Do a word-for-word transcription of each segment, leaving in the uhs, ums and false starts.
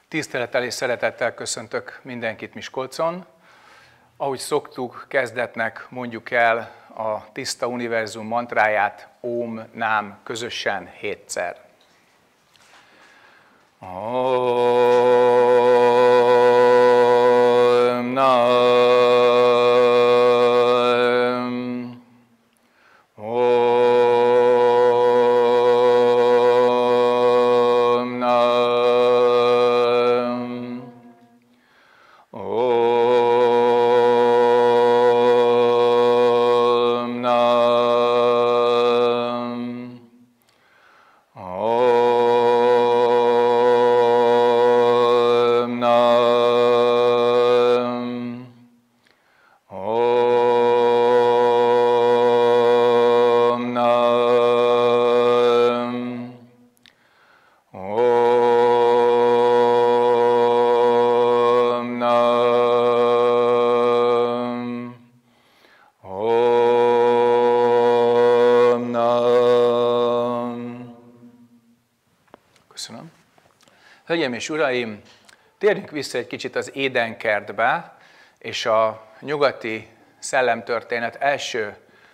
Tisztelettel és szeretettel köszöntök mindenkit Miskolcon. Ahogy szoktuk, kezdetnek mondjuk el a Tiszta Univerzum mantráját, Om Nám közösen hétszer. Om Nám. Om Nám. Om Nám. Om Nám. Om Nám. Om Nám. Om Nám. Köszönöm. Hölgyeim és uraim, térjünk vissza egy kicsit az Édenkertbe, és a nyugati szellemtörténet első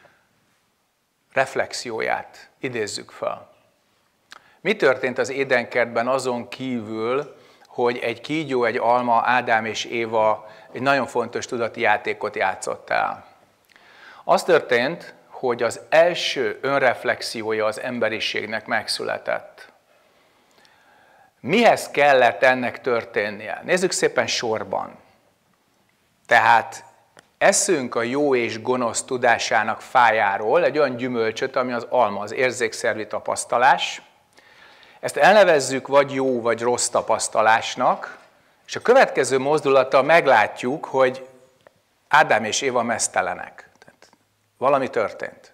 reflexióját idézzük fel. Mi történt az Édenkertben azon kívül, hogy egy kígyó, egy alma, Ádám és Éva egy nagyon fontos tudati játékot játszott el? Az történt, hogy az első önreflexiója az emberiségnek megszületett. Mihez kellett ennek történnie? Nézzük szépen sorban. Tehát eszünk a jó és gonosz tudásának fájáról egy olyan gyümölcsöt, ami az alma, az érzékszervi tapasztalás. Ezt elnevezzük vagy jó, vagy rossz tapasztalásnak, és a következő mozdulattal meglátjuk, hogy Ádám és Éva meztelenek. Tehát valami történt.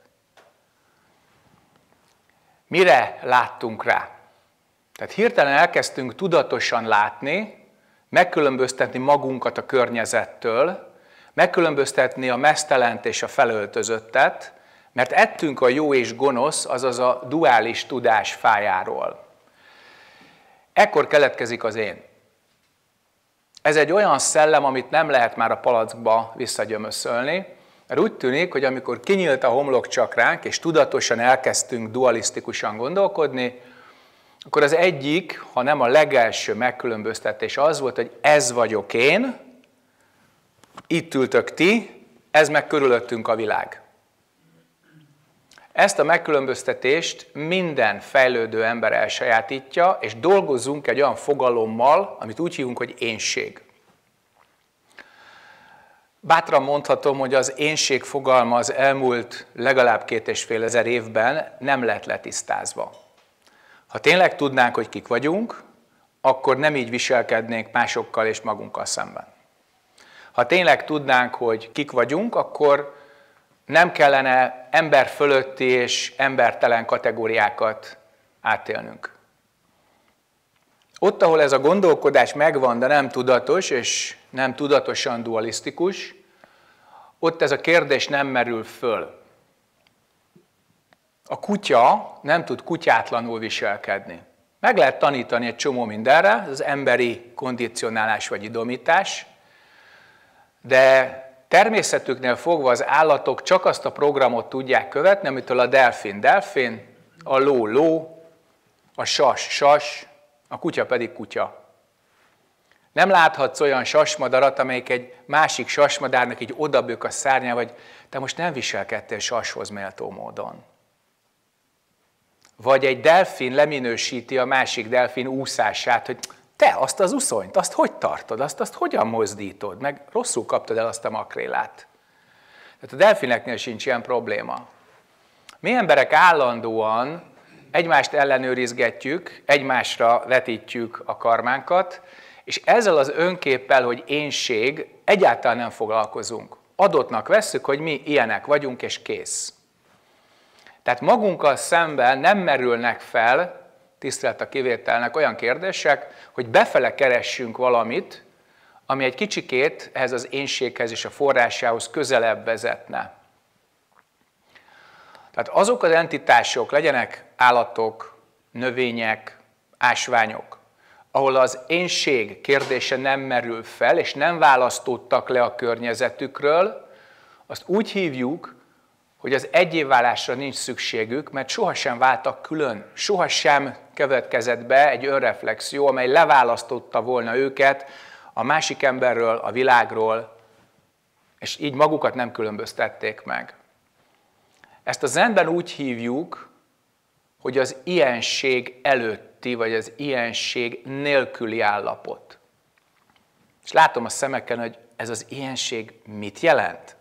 Mire láttunk rá? Tehát hirtelen elkezdtünk tudatosan látni, megkülönböztetni magunkat a környezettől, megkülönböztetni a meztelent és a felöltözöttet, mert ettünk a jó és gonosz, azaz a duális tudás fájáról. Ekkor keletkezik az én. Ez egy olyan szellem, amit nem lehet már a palackba visszagyömöszölni, mert úgy tűnik, hogy amikor kinyílt a homlokcsakránk, és tudatosan elkezdtünk dualisztikusan gondolkodni, akkor az egyik, ha nem a legelső megkülönböztetés az volt, hogy ez vagyok én, itt ültök ti, ez meg körülöttünk a világ. Ezt a megkülönböztetést minden fejlődő ember elsajátítja, és dolgozzunk egy olyan fogalommal, amit úgy hívunk, hogy énség. Bátran mondhatom, hogy az énség fogalma az elmúlt legalább két és fél ezer évben nem lett letisztázva. Ha tényleg tudnánk, hogy kik vagyunk, akkor nem így viselkednénk másokkal és magunkkal szemben. Ha tényleg tudnánk, hogy kik vagyunk, akkor nem kellene ember fölötti és embertelen kategóriákat átélnünk. Ott, ahol ez a gondolkodás megvan, de nem tudatos, és nem tudatosan dualisztikus, ott ez a kérdés nem merül föl. A kutya nem tud kutyátlanul viselkedni. Meg lehet tanítani egy csomó mindenre, az emberi kondicionálás vagy idomítás, de természetüknél fogva az állatok csak azt a programot tudják követni, amitől a delfin delfin, a ló ló, a sas sas, a kutya pedig kutya. Nem láthatsz olyan sasmadarat, amelyik egy másik sasmadárnak így odabök a szárnyá, vagy te most nem viselkedtél sashoz méltó módon. Vagy egy delfin leminősíti a másik delfin úszását, hogy te azt az uszonyt, azt hogy tartod, azt, azt hogyan mozdítod, meg rosszul kaptad el azt a makrélát. Tehát a delfineknél sincs ilyen probléma. Mi emberek állandóan egymást ellenőrizgetjük, egymásra vetítjük a karmánkat, és ezzel az önképpel, hogy énség, egyáltalán nem foglalkozunk. Adottnak vesszük, hogy mi ilyenek vagyunk, és kész. Tehát magunkkal szemben nem merülnek fel, tisztelet a kivételnek, olyan kérdések, hogy befele keressünk valamit, ami egy kicsikét ehhez az énséghez és a forrásához közelebb vezetne. Tehát azok az entitások, legyenek állatok, növények, ásványok, ahol az énség kérdése nem merül fel, és nem választódtak le a környezetükről, azt úgy hívjuk, hogy az egyévválásra nincs szükségük, mert sohasem váltak külön, sohasem következett be egy önreflexió, amely leválasztotta volna őket a másik emberről, a világról, és így magukat nem különböztették meg. Ezt a zenben úgy hívjuk, hogy az ilyenség előtti, vagy az ilyenség nélküli állapot. És látom a szemeken, hogy ez az ilyenség mit jelent?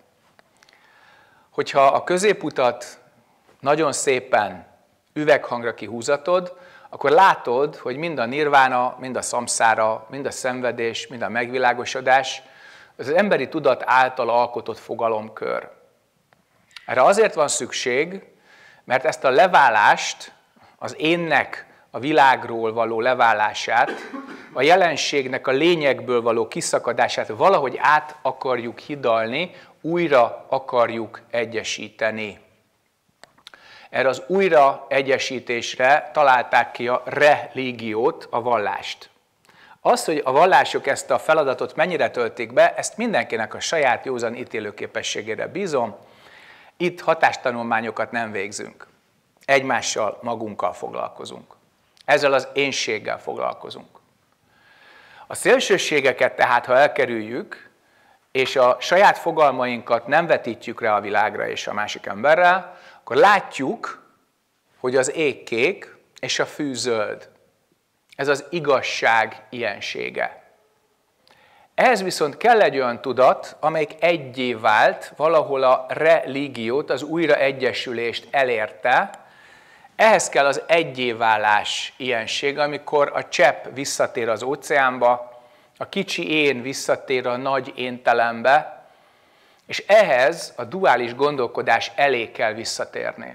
Hogyha a középutat nagyon szépen üveghangra kihúzatod, akkor látod, hogy mind a nirvána, mind a szamszára, mind a szenvedés, mind a megvilágosodás az emberi tudat által alkotott fogalomkör. Erre azért van szükség, mert ezt a leválást, az énnek a világról való leválását, a jelenségnek a lényegből való kiszakadását valahogy át akarjuk hidalni, újra akarjuk egyesíteni. Erre az újraegyesítésre találták ki a religiót, a vallást. Az, hogy a vallások ezt a feladatot mennyire töltik be, ezt mindenkinek a saját józan ítélőképességére bízom. Itt hatástanulmányokat nem végzünk. Egymással, magunkkal foglalkozunk. Ezzel az énséggel foglalkozunk. A szélsőségeket tehát, ha elkerüljük, és a saját fogalmainkat nem vetítjük rá a világra és a másik emberrel, akkor látjuk, hogy az ég kék és a fű zöld. Ez az igazság ilyensége. Ehhez viszont kell egy olyan tudat, amelyik egyé vált, valahol a religiót, az újraegyesülést elérte. Ehhez kell az egyéválás ilyenség, amikor a csepp visszatér az óceánba, a kicsi én visszatér a nagy éntelembe, és ehhez a duális gondolkodás elé kell visszatérni.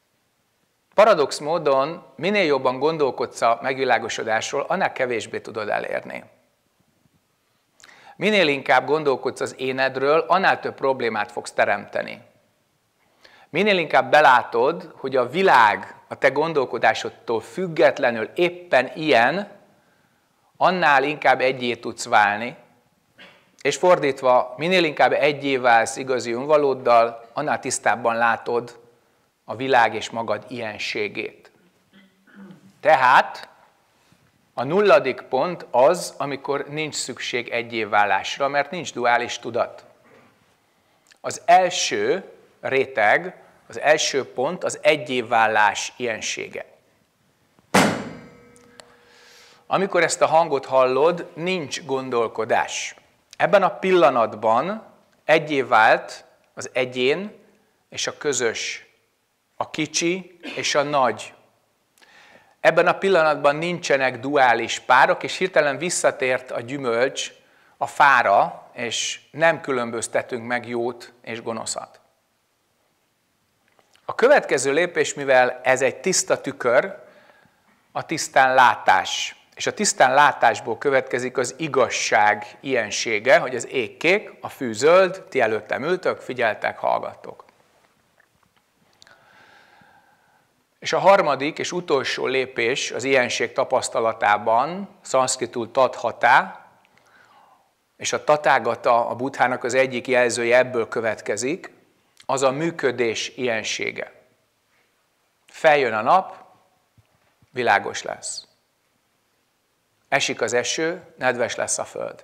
Paradox módon minél jobban gondolkodsz a megvilágosodásról, annál kevésbé tudod elérni. Minél inkább gondolkodsz az énedről, annál több problémát fogsz teremteni. Minél inkább belátod, hogy a világ a te gondolkodásodtól függetlenül éppen ilyen, annál inkább egyé tudsz válni, és fordítva, minél inkább egyé válsz igazi önvalóddal, annál tisztábban látod a világ és magad ilyenségét. Tehát a nulladik pont az, amikor nincs szükség egyévválásra, mert nincs duális tudat. Az első réteg, az első pont az egyévválás ilyensége. Amikor ezt a hangot hallod, nincs gondolkodás. Ebben a pillanatban egyé vált az egyén és a közös, a kicsi és a nagy. Ebben a pillanatban nincsenek duális párok, és hirtelen visszatért a gyümölcs a fára, és nem különböztetünk meg jót és gonoszat. A következő lépés, mivel ez egy tiszta tükör, a tisztán látás. És a tisztán látásból következik az igazság ilyensége, hogy az ég kék, a fű zöld, ti előttem ültök, figyeltek, hallgattok. És a harmadik és utolsó lépés az ilyenség tapasztalatában, szanszkritul tathatá, és a tatágata a Buddhának az egyik jelzője ebből következik, az a működés ilyensége. Feljön a nap, világos lesz. Esik az eső, nedves lesz a föld.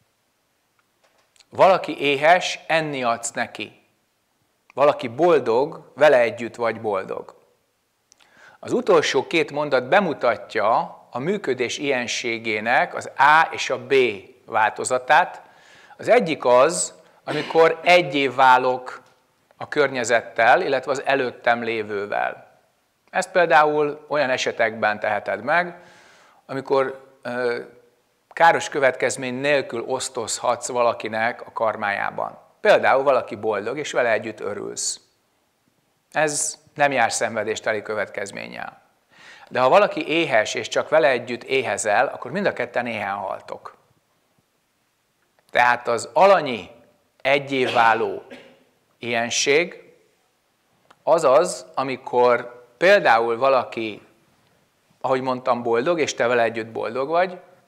Valaki éhes, enni adsz neki. Valaki boldog, vele együtt vagy boldog. Az utolsó két mondat bemutatja a működés ilyenségének az A és a B változatát. Az egyik az, amikor egyé válok a környezettel, illetve az előttem lévővel. Ezt például olyan esetekben teheted meg, amikor káros következmény nélkül osztozhatsz valakinek a karmájában. Például valaki boldog, és vele együtt örülsz. Ez nem jár szenvedésteli következménnyel. De ha valaki éhes, és csak vele együtt éhezel, akkor mind a ketten éhen haltok. Tehát az alanyi egyé váló ilyenség az az, amikor például valaki, ahogy mondtam, boldog, és te vele együtt boldog vagy,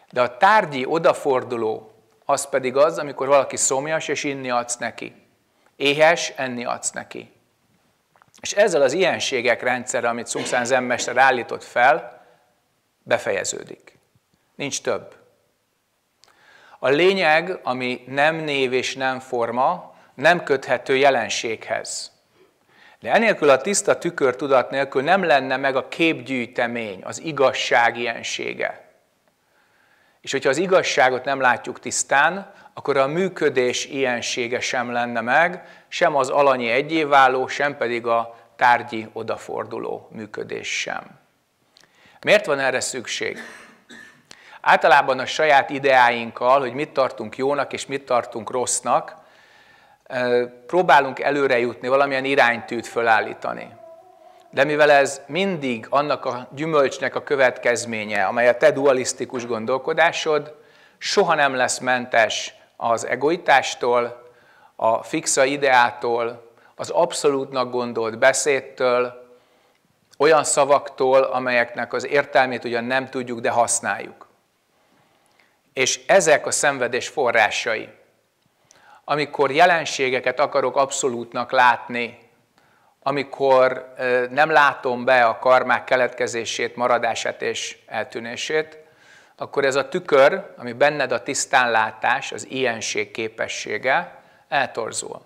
De a tárgyi odaforduló az pedig az, amikor valaki szomjas, és inni adsz neki. Éhes, enni adsz neki. És ezzel az ilyenségek rendszere, amit Szumszán zenmester állított fel, befejeződik. Nincs több. A lényeg, ami nem név és nem forma, nem köthető jelenséghez. De enélkül a tiszta tükörtudat nélkül nem lenne meg a képgyűjtemény, az igazság ilyensége. És hogyha az igazságot nem látjuk tisztán, akkor a működés ilyensége sem lenne meg, sem az alanyi egyéváló, sem pedig a tárgyi odaforduló működés sem. Miért van erre szükség? Általában a saját ideáinkkal, hogy mit tartunk jónak és mit tartunk rossznak, próbálunk előre jutni, valamilyen iránytűt fölállítani. De mivel ez mindig annak a gyümölcsnek a következménye, amely a te dualisztikus gondolkodásod, soha nem lesz mentes az egoitástól, a fixa ideától, az abszolútnak gondolt beszédtől, olyan szavaktól, amelyeknek az értelmét ugyan nem tudjuk, de használjuk. És ezek a szenvedés forrásai. Amikor jelenségeket akarok abszolútnak látni, amikor nem látom be a karmák keletkezését, maradását és eltűnését, akkor ez a tükör, ami benned a tisztánlátás, az ilyenség képessége, eltorzul.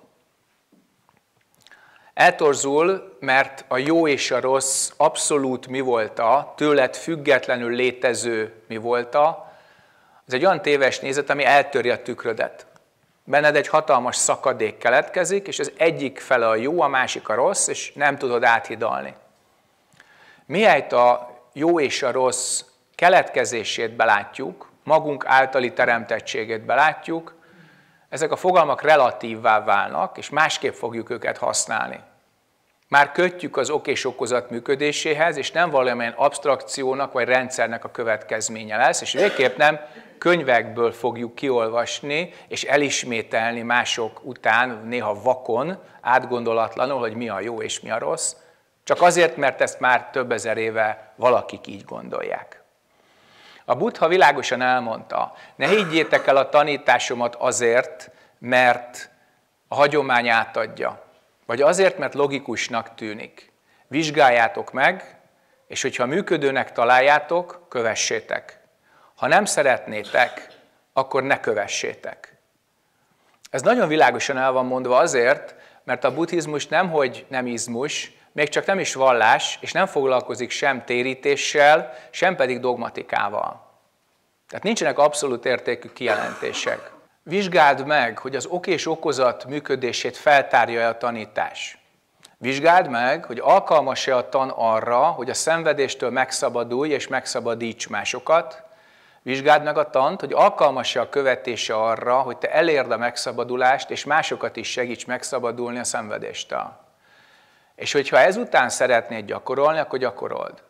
Eltorzul, mert a jó és a rossz abszolút mi volta, tőled függetlenül létező mi volta, ez egy olyan téves nézet, ami eltöri a tükrödet. Benned egy hatalmas szakadék keletkezik, és az egyik fele a jó, a másik a rossz, és nem tudod áthidalni. Mihelyt a jó és a rossz keletkezését belátjuk, magunk általi teremtettségét belátjuk, ezek a fogalmak relatívvá válnak, és másképp fogjuk őket használni. Már kötjük az ok és okozat működéséhez, és nem valamilyen absztrakciónak vagy rendszernek a következménye lesz, és végképp nem könyvekből fogjuk kiolvasni és elismételni mások után, néha vakon, átgondolatlanul, hogy mi a jó és mi a rossz, csak azért, mert ezt már több ezer éve valakik így gondolják. A Buddha világosan elmondta, ne higgyétek el a tanításomat azért, mert a hagyomány átadja, vagy azért, mert logikusnak tűnik. Vizsgáljátok meg, és hogyha működőnek találjátok, kövessétek. Ha nem szeretnétek, akkor ne kövessétek. Ez nagyon világosan el van mondva azért, mert a buddhizmus nemhogy nem izmus, még csak nem is vallás, és nem foglalkozik sem térítéssel, sem pedig dogmatikával. Tehát nincsenek abszolút értékű kijelentések. Vizsgáld meg, hogy az ok és okozat működését feltárja-e a tanítás. Vizsgáld meg, hogy alkalmas-e a tan arra, hogy a szenvedéstől megszabadulj és megszabadíts másokat. Vizsgáld meg a tant, hogy alkalmas-e a követése arra, hogy te elérd a megszabadulást, és másokat is segíts megszabadulni a szenvedéstől. És hogyha ezután szeretnéd gyakorolni, akkor gyakorold.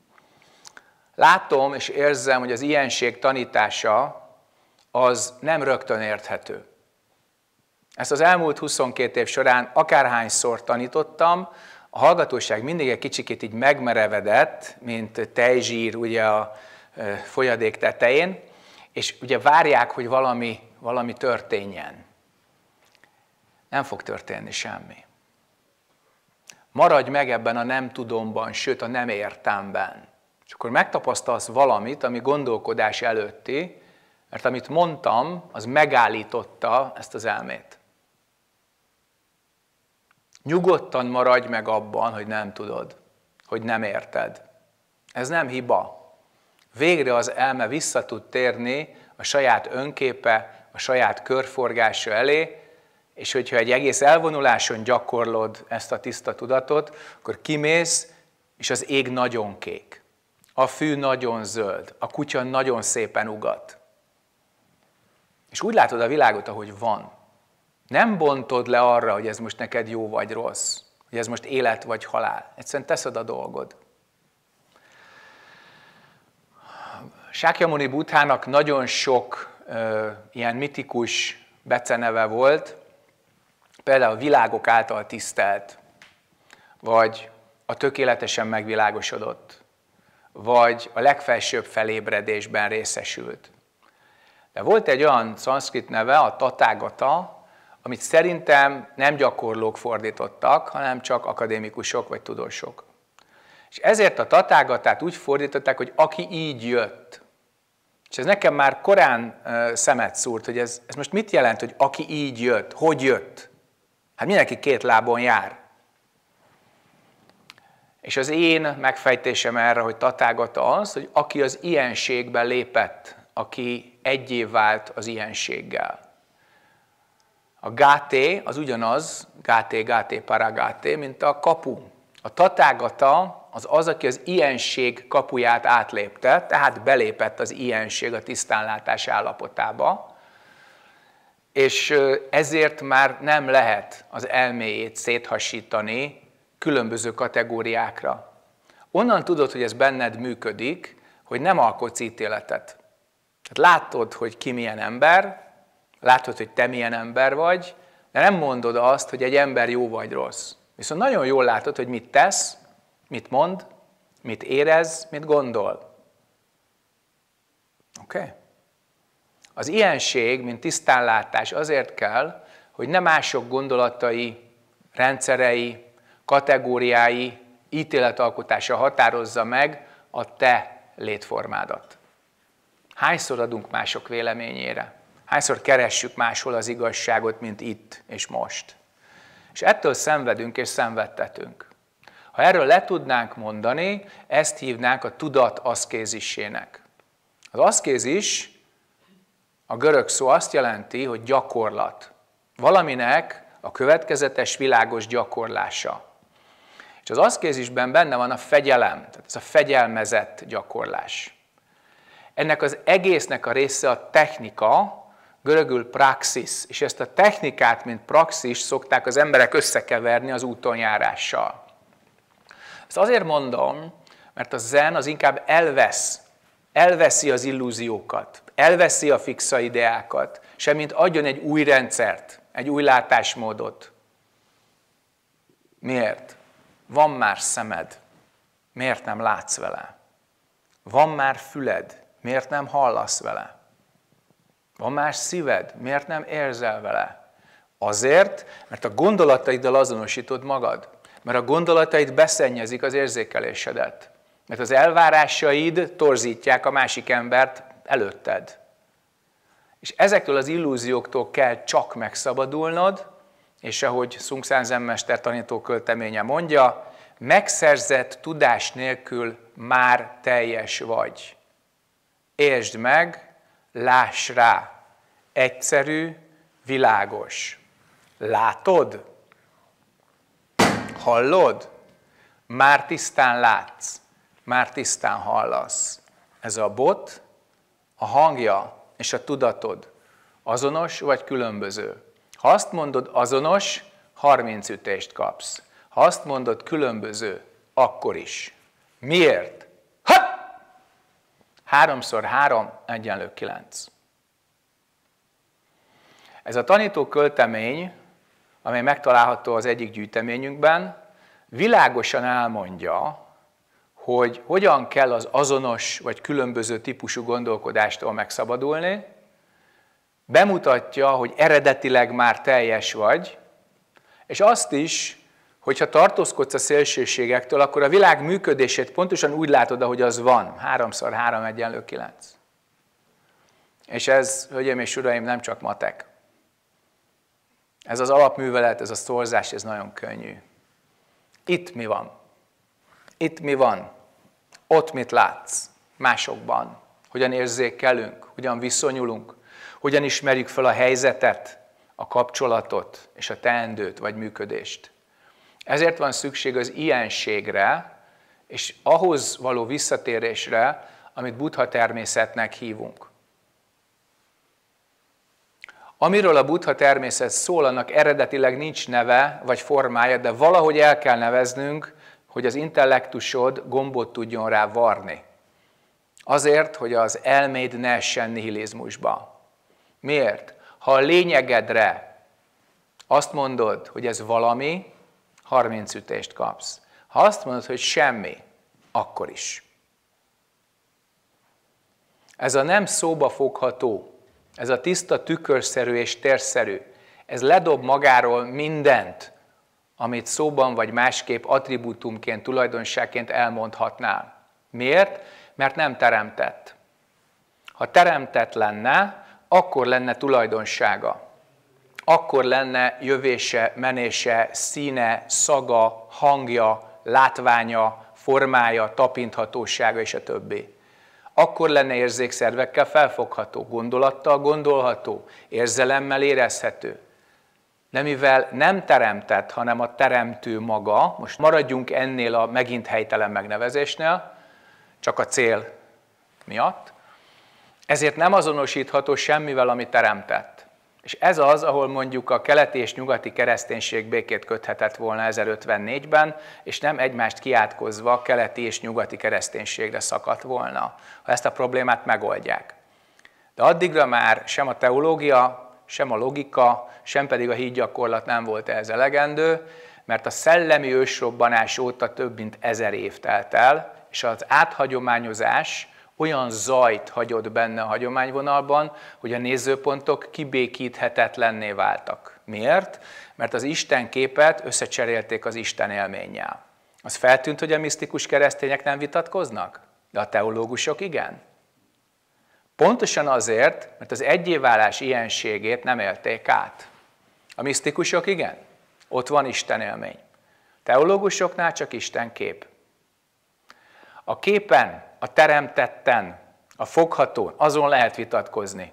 Látom és érzem, hogy az ilyenség tanítása az nem rögtön érthető. Ezt az elmúlt huszonkét év során akárhányszor tanítottam, a hallgatóság mindig egy kicsikét így megmerevedett, mint tejzsír ugye a folyadék tetején, és ugye várják, hogy valami, valami történjen. Nem fog történni semmi. Maradj meg ebben a nem tudomban, sőt a nem értemben. És akkor megtapasztalsz valamit, ami gondolkodás előtti, mert amit mondtam, az megállította ezt az elmét. Nyugodtan maradj meg abban, hogy nem tudod, hogy nem érted. Ez nem hiba. Végre az elme vissza tud térni a saját önképe, a saját körforgása elé, és hogyha egy egész elvonuláson gyakorlod ezt a tiszta tudatot, akkor kimész, és az ég nagyon kék. A fű nagyon zöld, a kutya nagyon szépen ugat. És úgy látod a világot, ahogy van. Nem bontod le arra, hogy ez most neked jó vagy rossz, hogy ez most élet vagy halál. Egyszerűen teszed a dolgod. Sákyamuni Buddhának nagyon sok ö, ilyen mitikus beceneve volt, például a világok által tisztelt, vagy a tökéletesen megvilágosodott, vagy a legfelsőbb felébredésben részesült. De volt egy olyan szanszkrit neve, a Tathagata, amit szerintem nem gyakorlók fordítottak, hanem csak akadémikusok vagy tudósok. És ezért a Tathagatát úgy fordították, hogy aki így jött. És ez nekem már korán szemet szúrt, hogy ez, ez most mit jelent, hogy aki így jött, hogy jött? Hát mindenki két lábon jár. És az én megfejtésem erre, hogy Tathagata az, hogy aki az ilyenségben lépett, aki egyé vált az ilyenséggel. A gáté az ugyanaz, gáté, gáté, paragáté, mint a kapu. A Tathagata az az, aki az ilyenség kapuját átlépte, tehát belépett az ilyenség, a tisztánlátás állapotába, és ezért már nem lehet az elméjét széthasítani különböző kategóriákra. Onnan tudod, hogy ez benned működik, hogy nem alkotsz ítéletet. Tehát látod, hogy ki milyen ember, látod, hogy te milyen ember vagy, de nem mondod azt, hogy egy ember jó vagy rossz. Viszont nagyon jól látod, hogy mit tesz, mit mond, mit érez, mit gondol. Oké? Okay? Az ilyenség, mint tisztánlátás azért kell, hogy ne mások gondolatai, rendszerei, kategóriái, ítéletalkotása határozza meg a te létformádat. Hányszor adunk mások véleményére? Hányszor keressük máshol az igazságot, mint itt és most? És ettől szenvedünk és szenvedtetünk. Ha erről le tudnánk mondani, ezt hívnánk a tudat aszkézisének. Az aszkézis, a görög szó azt jelenti, hogy gyakorlat. Valaminek a következetes, világos gyakorlása. És az aszkézisben benne van a fegyelem, tehát ez a fegyelmezett gyakorlás. Ennek az egésznek a része a technika, görögül praxis, és ezt a technikát, mint praxis szokták az emberek összekeverni az útonjárással. Ezt azért mondom, mert a zen az inkább elvesz, elveszi az illúziókat, elveszi a fixa ideákat, semmint adjon egy új rendszert, egy új látásmódot. Miért? Van már szemed, miért nem látsz vele? Van már füled, miért nem hallasz vele? Van már szíved, miért nem érzel vele? Azért, mert a gondolataiddal azonosítod magad. Mert a gondolataid beszennyezik az érzékelésedet. Mert az elvárásaid torzítják a másik embert előtted. És ezektől az illúzióktól kell csak megszabadulnod, és ahogy Sung San Zen mester tanító költeménye mondja, megszerzett tudás nélkül már teljes vagy. Értsd meg, láss rá. Egyszerű, világos. Látod? Hallod? Már tisztán látsz, már tisztán hallasz. Ez a bot, a hangja és a tudatod azonos vagy különböző. Ha azt mondod azonos, harminc ütést kapsz. Ha azt mondod különböző, akkor is. Miért? Ha! Háromszor három egyenlő kilenc. Ez a tanító költemény, amely megtalálható az egyik gyűjteményünkben, világosan elmondja, hogy hogyan kell az azonos vagy különböző típusú gondolkodástól megszabadulni, bemutatja, hogy eredetileg már teljes vagy, és azt is, hogyha tartózkodsz a szélsőségektől, akkor a világ működését pontosan úgy látod, ahogy az van. Háromszor három egyenlő kilenc. És ez, hölgyeim és uraim, nem csak matek. Ez az alapművelet, ez a szorzás, ez nagyon könnyű. Itt mi van? Itt mi van? Ott mit látsz? Másokban. Hogyan érzékelünk? Hogyan viszonyulunk? Hogyan ismerjük fel a helyzetet, a kapcsolatot és a teendőt vagy működést? Ezért van szükség az ilyenségre, és ahhoz való visszatérésre, amit Buddha természetnek hívunk. Amiről a Buddha természet szól, annak eredetileg nincs neve vagy formája, de valahogy el kell neveznünk, hogy az intellektusod gombot tudjon rá varni. Azért, hogy az elméd ne essen nihilizmusba. Miért? Ha a lényegedre azt mondod, hogy ez valami, harminc ütést kapsz. Ha azt mondod, hogy semmi, akkor is. Ez a nem szóba fogható, ez a tiszta tükörszerű és térszerű, ez ledob magáról mindent, amit szóban vagy másképp attribútumként, tulajdonságként elmondhatnál. Miért? Mert nem teremtett. Ha teremtett lenne, akkor lenne tulajdonsága. Akkor lenne jövése, menése, színe, szaga, hangja, látványa, formája, tapinthatósága és a többi. Akkor lenne érzékszervekkel felfogható, gondolattal gondolható, érzelemmel érezhető. De mivel nem teremtett, hanem a teremtő maga, most maradjunk ennél a megint helytelen megnevezésnél, csak a cél miatt, ezért nem azonosítható semmivel, ami teremtett. És ez az, ahol mondjuk a keleti és nyugati kereszténység békét köthetett volna ezerötvennégyben, és nem egymást kiátkozva keleti és nyugati kereszténységre szakadt volna, ha ezt a problémát megoldják. De addigra már sem a teológia, sem a logika, sem pedig a hídgyakorlat nem volt ehhez elegendő, mert a szellemi ősrobbanás óta több mint ezer év telt el, és az áthagyományozás olyan zajt hagyott benne a hagyományvonalban, hogy a nézőpontok kibékíthetetlenné váltak. Miért? Mert az Isten képet összecserélték az Isten élménnyel. Az feltűnt, hogy a misztikus keresztények nem vitatkoznak, de a teológusok igen. Pontosan azért, mert az egyéválás ilyenségét nem élték át. A misztikusok igen, ott van Isten élmény. Teológusoknál csak Isten kép. A képen, a teremtetten, a foghatón, azon lehet vitatkozni.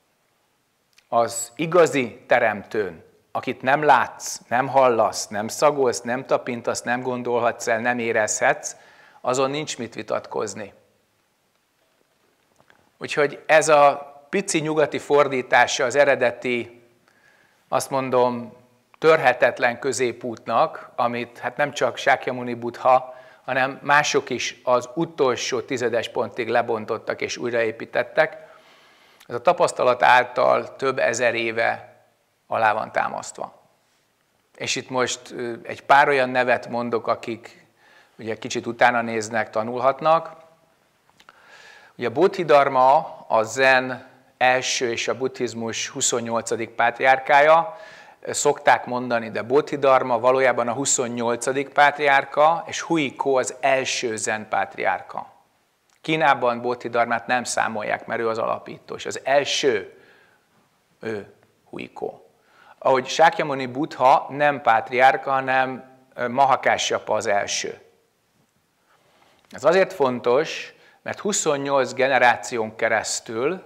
Az igazi teremtőn, akit nem látsz, nem hallasz, nem szagolsz, nem tapintasz, nem gondolhatsz el, nem érezhetsz, azon nincs mit vitatkozni. Úgyhogy ez a pici nyugati fordítása az eredeti, azt mondom, törhetetlen középútnak, amit hát nem csak Sákyamuni Buddha, hanem mások is az utolsó tizedes pontig lebontottak és újraépítettek. Ez a tapasztalat által több ezer éve alá van támasztva. És itt most egy pár olyan nevet mondok, akik ugye kicsit utána néznek, tanulhatnak. Ugye a Bodhidharma a zen első és a buddhizmus huszonnyolcadik pátriárkája, szokták mondani, de Bodhidharma valójában a huszonnyolcadik pátriárka, és Huiko az első zen pátriárka. Kínában Bodhidharmát nem számolják, mert ő az alapító, és az első ő Huiko. Ahogy Sákyamuni Buddha nem pátriárka, hanem Mahakásyapa az első. Ez azért fontos, mert huszonnyolc generáción keresztül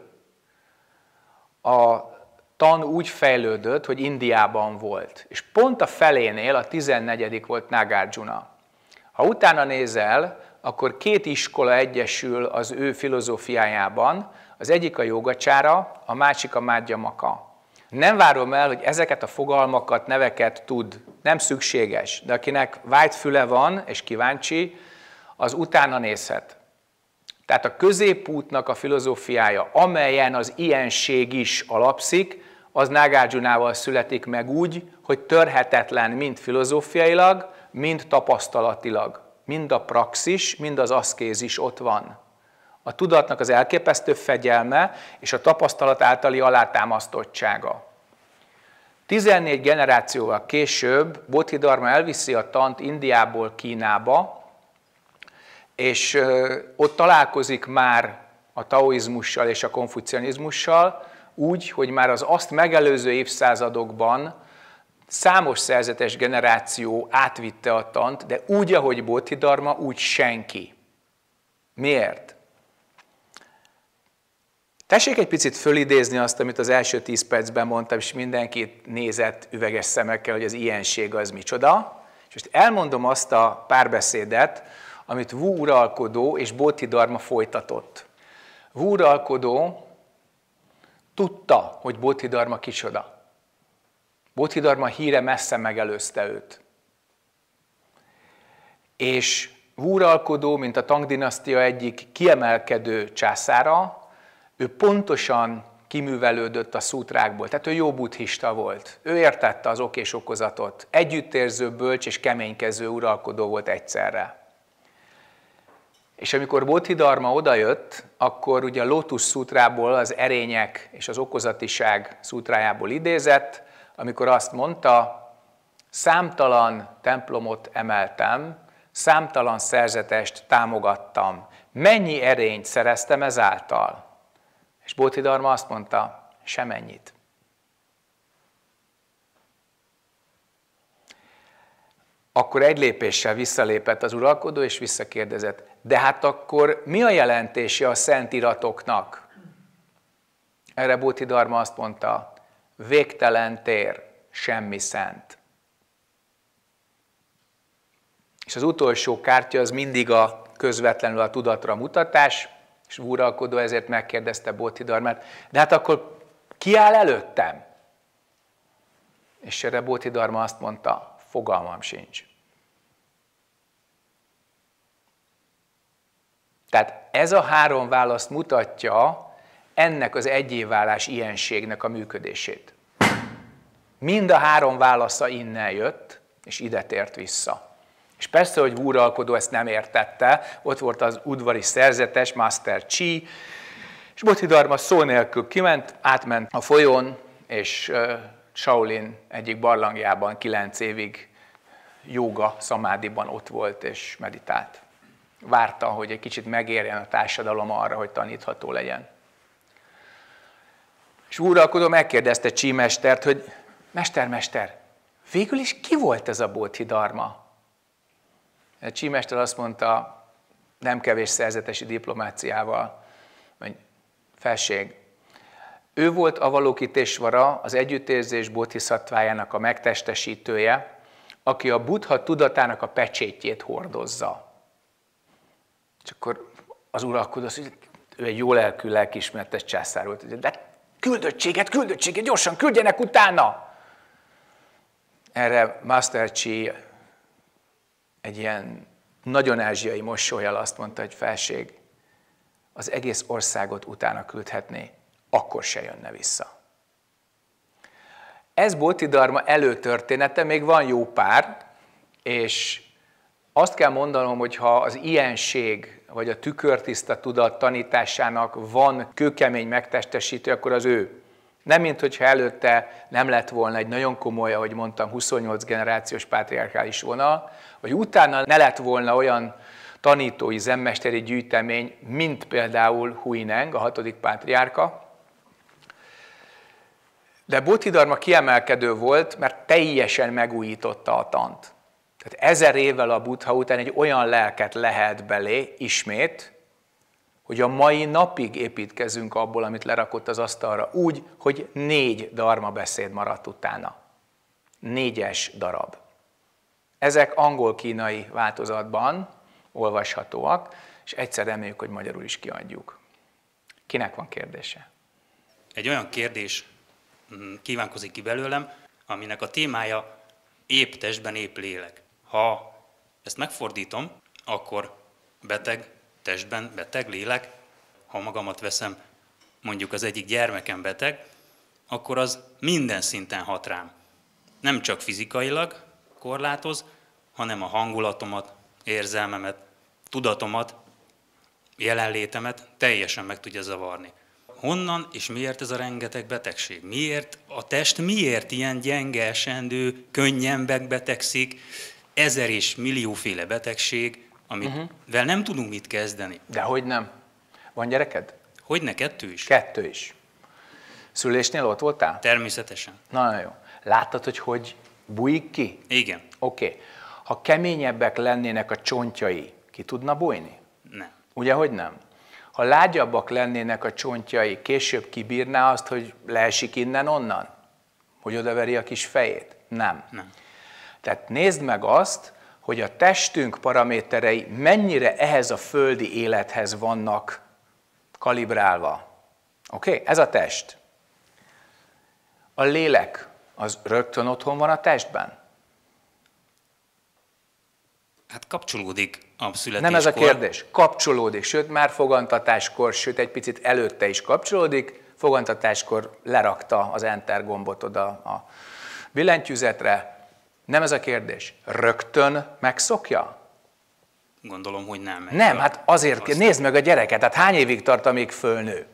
a tan úgy fejlődött, hogy Indiában volt. És pont a felénél, a tizennegyedik volt Nagarjuna. Ha utána nézel, akkor két iskola egyesül az ő filozófiájában, az egyik a Jogacsára, a másik a Madhyamaka. Nem várom el, hogy ezeket a fogalmakat, neveket tud, nem szükséges, de akinek vájt füle van és kíváncsi, az utána nézhet. Tehát a középútnak a filozófiája, amelyen az ilyenség is alapszik, az Nagarjunával születik meg úgy, hogy törhetetlen mind filozófiailag, mind tapasztalatilag. Mind a praxis, mind az aszkézis ott van. A tudatnak az elképesztő fegyelme és a tapasztalat általi alátámasztottsága. tizennégy generációval később Bodhidharma elviszi a tant Indiából Kínába, és ott találkozik már a taoizmussal és a konfucianizmussal, úgy, hogy már az azt megelőző évszázadokban számos szerzetes generáció átvitte a tant, de úgy, ahogy Bodhidharma, úgy senki. Miért? Tessék egy picit fölidézni azt, amit az első tíz percben mondtam, és mindenki nézett üveges szemekkel, hogy az ilyenség az micsoda. És most elmondom azt a párbeszédet, amit Wu uralkodó és Bodhidharma folytatott. Wu uralkodó tudta, hogy Bodhidharma kicsoda. Bodhidharma híre messze megelőzte őt. És Wu uralkodó, mint a Tang dinasztia egyik kiemelkedő császára, ő pontosan kiművelődött a szútrákból, tehát ő jó buddhista volt. Ő értette az ok és okozatot. Együttérző, bölcs és keménykező uralkodó volt egyszerre. És amikor Bodhidharma odajött, akkor ugye a Lótusz szútrából, az erények és az okozatiság szútrájából idézett, amikor azt mondta, számtalan templomot emeltem, számtalan szerzetest támogattam. Mennyi erényt szereztem ezáltal? És Bodhidharma azt mondta, semennyit. Akkor egy lépéssel visszalépett az uralkodó, és visszakérdezett, de hát akkor mi a jelentése a szent iratoknak? Erre Bodhidharma azt mondta, végtelen tér, semmi szent. És az utolsó kártya az mindig a közvetlenül a tudatra mutatás, és uralkodó ezért megkérdezte Bodhidharmát, de hát akkor ki áll előttem? És erre Bodhidharma azt mondta, fogalmam sincs. Tehát ez a három válasz mutatja ennek az egyévválás ilyenségnek a működését. Mind a három válasza innen jött, és ide tért vissza. És persze, hogy uralkodó ezt nem értette, ott volt az udvari szerzetes, Master Chi, és Bodhidharma szó nélkül kiment, átment a folyón, és Shaolin egyik barlangjában kilenc évig jóga szamádiban ott volt és meditált. Várta, hogy egy kicsit megérjen a társadalom arra, hogy tanítható legyen. És uralkodó megkérdezte Chi mestert, hogy mester, mester, végül is ki volt ez a Bodhidharma? A Chi mester azt mondta, nem kevés szerzetesi diplomáciával, hogy felség. Ő volt Avalokitesvara, az együttérzés bodhisattvájának a megtestesítője, aki a Buddha tudatának a pecsétjét hordozza. És akkor az uralkodó azt mondja, ő egy jó lelkű, lelkiismeretes császár volt, de küldöttséget, küldöttséget, gyorsan küldjenek utána! Erre Master Chi egy ilyen nagyon ázsiai mosollyal azt mondta, hogy felség, az egész országot utána küldhetné, akkor se jönne vissza. Ez Bodhidharma előtörténete, még van jó pár, és azt kell mondanom, hogy ha az ilyenség, vagy a tükörtiszta tudat tanításának van kőkemény megtestesítő, akkor az ő. Nem, mint hogyha előtte nem lett volna egy nagyon komoly, ahogy mondtam, huszonnyolc generációs pátriárkális vonal, vagy utána ne lett volna olyan tanítói, zenmesteri gyűjtemény, mint például Huineng, a hatodik pátriárka. De Bodhidharma kiemelkedő volt, mert teljesen megújította a tant. Tehát ezer évvel a Buddha után egy olyan lelket lehet belé ismét, hogy a mai napig építkezünk abból, amit lerakott az asztalra, úgy, hogy négy dharma beszéd maradt utána. Négyes darab. Ezek angol-kínai változatban olvashatóak, és egyszer reméljük, hogy magyarul is kiadjuk. Kinek van kérdése? Egy olyan kérdés kívánkozik ki belőlem, aminek a témája épp testben, épp lélek. Ha ezt megfordítom, akkor beteg testben, beteg lélek, ha magamat veszem, mondjuk az egyik gyermekem beteg, akkor az minden szinten hat rám. Nem csak fizikailag korlátoz, hanem a hangulatomat, érzelmemet, tudatomat, jelenlétemet teljesen meg tudja zavarni. Honnan és miért ez a rengeteg betegség? Miért a test miért ilyen gyenge, esendő, könnyen megbetegszik, ezer és millióféle betegség, amivel uh-huh. nem tudunk mit kezdeni? Dehogy nem. Van gyereked? Hogyne, kettő is? Kettő is. Szülésnél ott voltál? Természetesen. Nagyon jó. Láttad, hogy hogy bújik ki? Igen. Oké. Okay. Ha keményebbek lennének a csontjai, ki tudna bújni? Nem. Ugye, hogy nem? Ha lágyabbak lennének a csontjai, később kibírná azt, hogy leesik innen-onnan? Hogy odaveri a kis fejét? Nem. Nem. Tehát nézd meg azt, hogy a testünk paraméterei mennyire ehhez a földi élethez vannak kalibrálva. Oké? Okay? Ez a test. A lélek az rögtön otthon van a testben? Hát kapcsolódik a születéskor. Nem ez a kérdés. Kapcsolódik, sőt már fogantatáskor, sőt egy picit előtte is kapcsolódik. Fogantatáskor lerakta az Enter gombot oda a billentyűzetre. Nem ez a kérdés. Rögtön megszokja? Gondolom, hogy nem. Nem, hát azért, azt... nézd meg a gyereket, hát hány évig tart, amíg fölnő?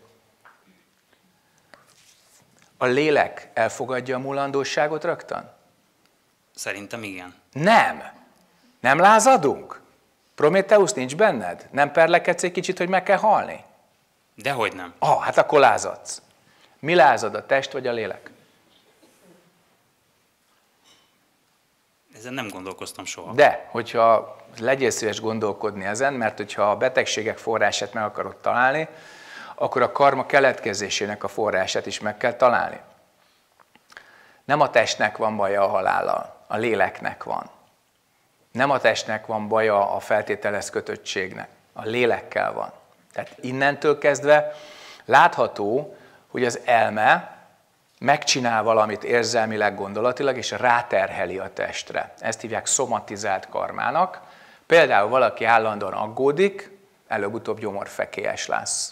A lélek elfogadja a mulandóságot rögtön? Szerintem igen. Nem. Nem lázadunk? Prométheusz nincs benned? Nem perlekedsz egy kicsit, hogy meg kell halni? Dehogy nem. Ah, hát akkor lázadsz. Mi lázad, a test vagy a lélek? Ezen nem gondolkoztam soha. De, hogyha legyél szíves gondolkodni ezen, mert hogyha a betegségek forrását meg akarod találni, akkor a karma keletkezésének a forrását is meg kell találni. Nem a testnek van baja a halállal, a léleknek van. Nem a testnek van baja a feltételez kötöttségnek, a lélekkel van. Tehát innentől kezdve látható, hogy az elme megcsinál valamit érzelmileg, gondolatilag, és ráterheli a testre. Ezt hívják szomatizált karmának. Például valaki állandóan aggódik, előbb-utóbb gyomorfekélyes lesz.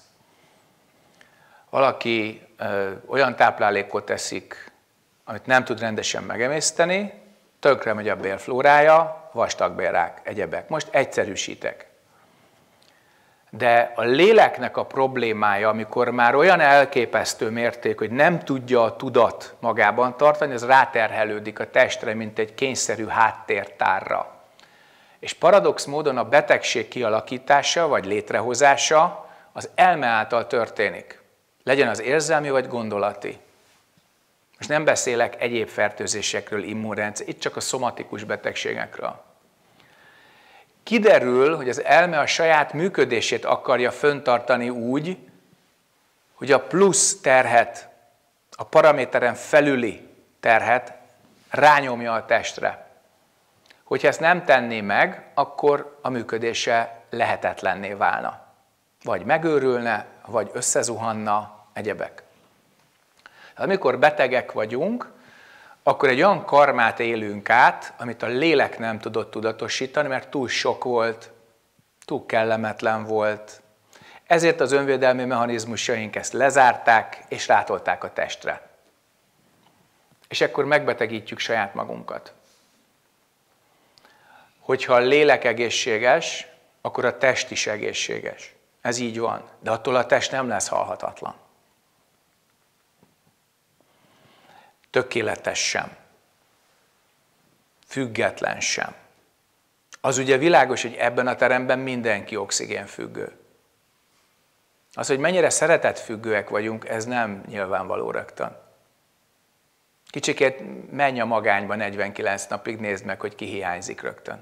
Valaki ö, olyan táplálékot teszik, amit nem tud rendesen megemészteni, tönkre megy a bélflórája, vastagbélrák, egyebek. Most egyszerűsítek. De a léleknek a problémája, amikor már olyan elképesztő mérték, hogy nem tudja a tudat magában tartani, ez ráterhelődik a testre, mint egy kényszerű háttértárra. És paradox módon a betegség kialakítása vagy létrehozása az elme által történik. Legyen az érzelmi vagy gondolati. Most nem beszélek egyéb fertőzésekről, immunrendszer, itt csak a szomatikus betegségekről. Kiderül, hogy az elme a saját működését akarja föntartani úgy, hogy a plusz terhet, a paraméteren felüli terhet rányomja a testre. Hogyha ezt nem tenné meg, akkor a működése lehetetlenné válna. Vagy megőrülne, vagy összezuhanna, egyebek. Amikor betegek vagyunk, akkor egy olyan karmát élünk át, amit a lélek nem tudott tudatosítani, mert túl sok volt, túl kellemetlen volt. Ezért az önvédelmi mechanizmusaink ezt lezárták, és rátolták a testre. És akkor megbetegítjük saját magunkat. Hogyha a lélek egészséges, akkor a test is egészséges. Ez így van, de attól a test nem lesz halhatatlan. Tökéletes sem. Független sem. Az ugye világos, hogy ebben a teremben mindenki oxigénfüggő. Az, hogy mennyire szeretetfüggőek vagyunk, ez nem nyilvánvaló rögtön. Kicsikét menj a magányba negyvenkilenc napig, nézd meg, hogy ki hiányzik rögtön.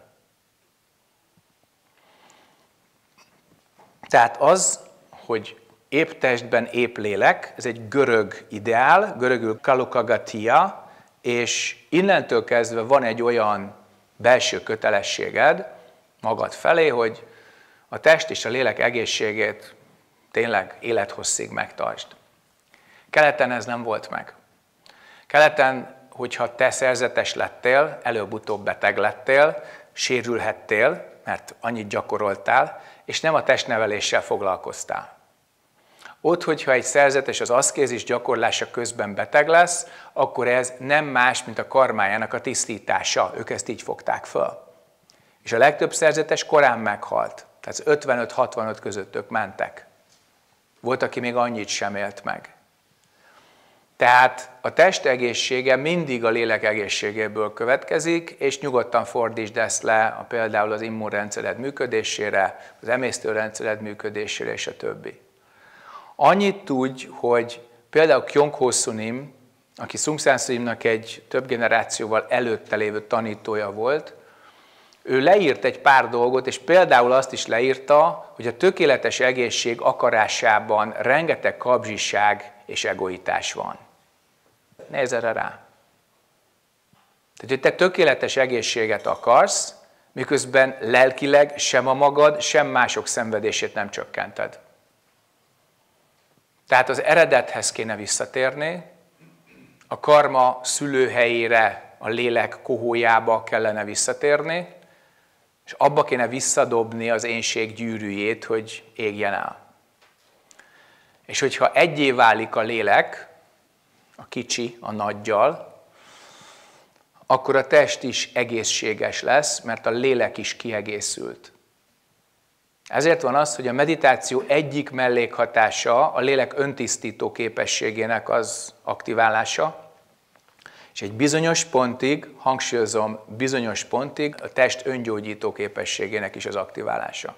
Tehát az, hogy épp testben épp lélek, ez egy görög ideál, görögül kalokagatia, és innentől kezdve van egy olyan belső kötelességed magad felé, hogy a test és a lélek egészségét tényleg élethosszig megtartsd. Keleten ez nem volt meg. Keleten, hogyha te szerzetes lettél, előbb-utóbb beteg lettél, sérülhettél, mert annyit gyakoroltál, és nem a testneveléssel foglalkoztál. Ott, hogyha egy szerzetes az aszkézis gyakorlása közben beteg lesz, akkor ez nem más, mint a karmájának a tisztítása. Ők ezt így fogták föl. És a legtöbb szerzetes korán meghalt. Tehát ötvenöt-hatvanöt között ők mentek. Volt, aki még annyit sem élt meg. Tehát a test egészsége mindig a lélek egészségéből következik, és nyugodtan fordítsd ezt le a, például az immunrendszered működésére, az emésztőrendszered működésére és a többi. Annyit tudj, hogy például Kyongho Sunim, aki Seung Sahn Sunim-nak egy több generációval előtte lévő tanítója volt, ő leírt egy pár dolgot, és például azt is leírta, hogy a tökéletes egészség akarásában rengeteg kapzsiság és egoitás van. Nézz erre rá. Tehát, hogy te tökéletes egészséget akarsz, miközben lelkileg sem a magad, sem mások szenvedését nem csökkented. Tehát az eredethez kéne visszatérni, a karma szülőhelyére, a lélek kohójába kellene visszatérni, és abba kéne visszadobni az énség gyűrűjét, hogy égjen el. És hogyha egyé válik a lélek, a kicsi, a nagyjal, akkor a test is egészséges lesz, mert a lélek is kiegészült. Ezért van az, hogy a meditáció egyik mellékhatása a lélek öntisztító képességének az aktiválása, és egy bizonyos pontig, hangsúlyozom, bizonyos pontig a test öngyógyító képességének is az aktiválása.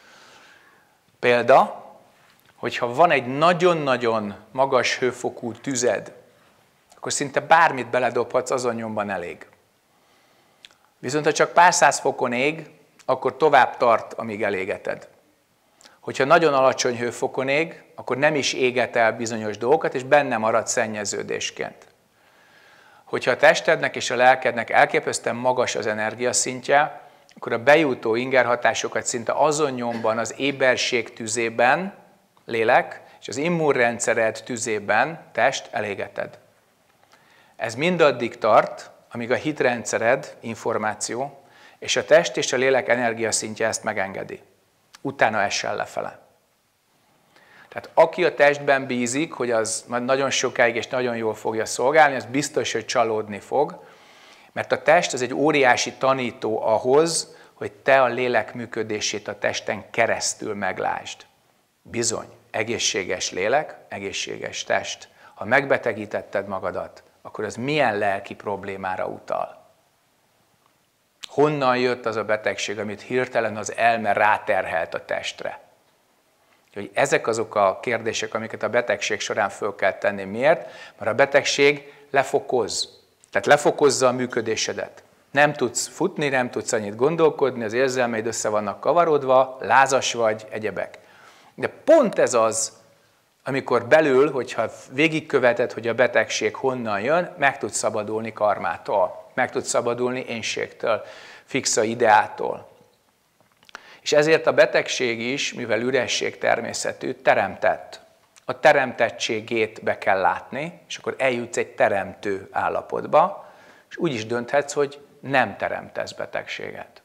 Példa, hogyha van egy nagyon-nagyon magas hőfokú tüzed, akkor szinte bármit beledobhatsz, azon nyomban elég. Viszont ha csak pár száz fokon ég, akkor tovább tart, amíg elégeted. Hogyha nagyon alacsony hőfokon ég, akkor nem is éget el bizonyos dolgokat, és benne marad szennyeződésként. Hogyha a testednek és a lelkednek elképesztően magas az energiaszintje, akkor a bejutó ingerhatásokat szinte azon nyomban az éberség tüzében, lélek, és az immunrendszered tüzében, test, elégeted. Ez mindaddig tart, amíg a hitrendszered, információ, és a test és a lélek energiaszintje ezt megengedi. Utána essen lefele. Tehát aki a testben bízik, hogy az majd nagyon sokáig és nagyon jól fogja szolgálni, az biztos, hogy csalódni fog, mert a test az egy óriási tanító ahhoz, hogy te a lélek működését a testen keresztül meglásd. Bizony, egészséges lélek, egészséges test. Ha megbetegítetted magadat, akkor az milyen lelki problémára utal? Honnan jött az a betegség, amit hirtelen az elme ráterhelt a testre? Hogy ezek azok a kérdések, amiket a betegség során föl kell tenni. Miért? Mert a betegség lefokoz. Tehát lefokozza a működésedet. Nem tudsz futni, nem tudsz annyit gondolkodni, az érzelmeid össze vannak kavarodva, lázas vagy, egyebek. De pont ez az, amikor belül, hogyha végigköveted, hogy a betegség honnan jön, meg tudsz szabadulni karmától, meg tudsz szabadulni énségtől, fixa ideától. És ezért a betegség is, mivel üresség természetű, teremtett. A teremtettségét be kell látni, és akkor eljutsz egy teremtő állapotba, és úgy is dönthetsz, hogy nem teremtesz betegséget.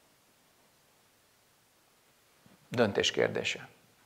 Döntés kérdése.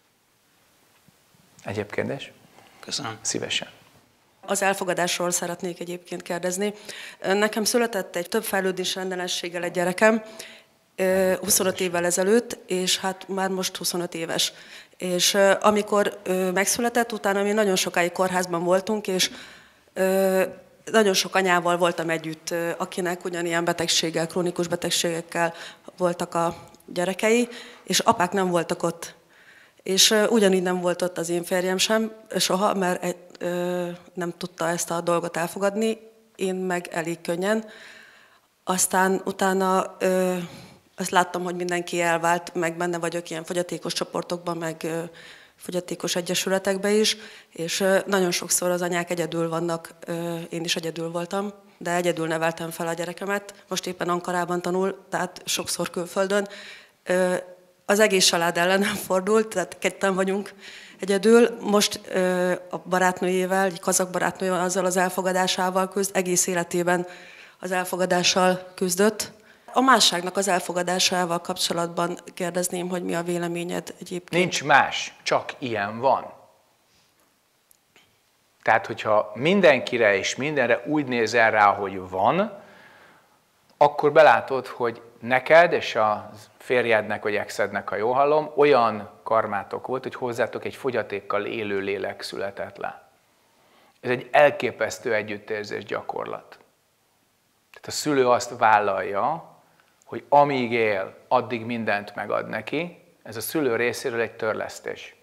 Egyéb kérdés? Köszönöm. Szívesen. Az elfogadásról szeretnék egyébként kérdezni. Nekem született egy több fejlődés rendellenességgel egy gyerekem, huszonöt évvel ezelőtt, és hát már most huszonöt éves. És amikor megszületett, utána mi nagyon sokáig kórházban voltunk, és nagyon sok anyával voltam együtt, akinek ugyanilyen betegséggel, krónikus betegségekkel voltak a gyerekei, és apák nem voltak ott. És ugyanígy nem volt ott az én férjem sem soha, mert egy, ö, nem tudta ezt a dolgot elfogadni, én meg elég könnyen. Aztán utána ö, azt láttam, hogy mindenki elvált, meg benne vagyok ilyen fogyatékos csoportokban, meg ö, fogyatékos egyesületekben is, és ö, nagyon sokszor az anyák egyedül vannak, ö, én is egyedül voltam, de egyedül neveltem fel a gyerekemet, most éppen Ankarában tanul, tehát sokszor külföldön. Ö, Az egész család ellenem fordult, tehát ketten vagyunk egyedül. Most ö, a barátnőjével, egy kazak barátnőjével, azzal az elfogadásával küzd, egész életében az elfogadással küzdött. A másságnak az elfogadásával kapcsolatban kérdezném, hogy mi a véleményed egyébként? Nincs más, csak ilyen van. Tehát, hogyha mindenkire és mindenre úgy nézel rá, hogy van, akkor belátod, hogy neked és a férjednek vagy exednek, ha jól hallom, olyan karmátok volt, hogy hozzátok egy fogyatékkal élő lélek született le. Ez egy elképesztő együttérzés gyakorlat. Tehát a szülő azt vállalja, hogy amíg él, addig mindent megad neki. Ez a szülő részéről egy törlesztés.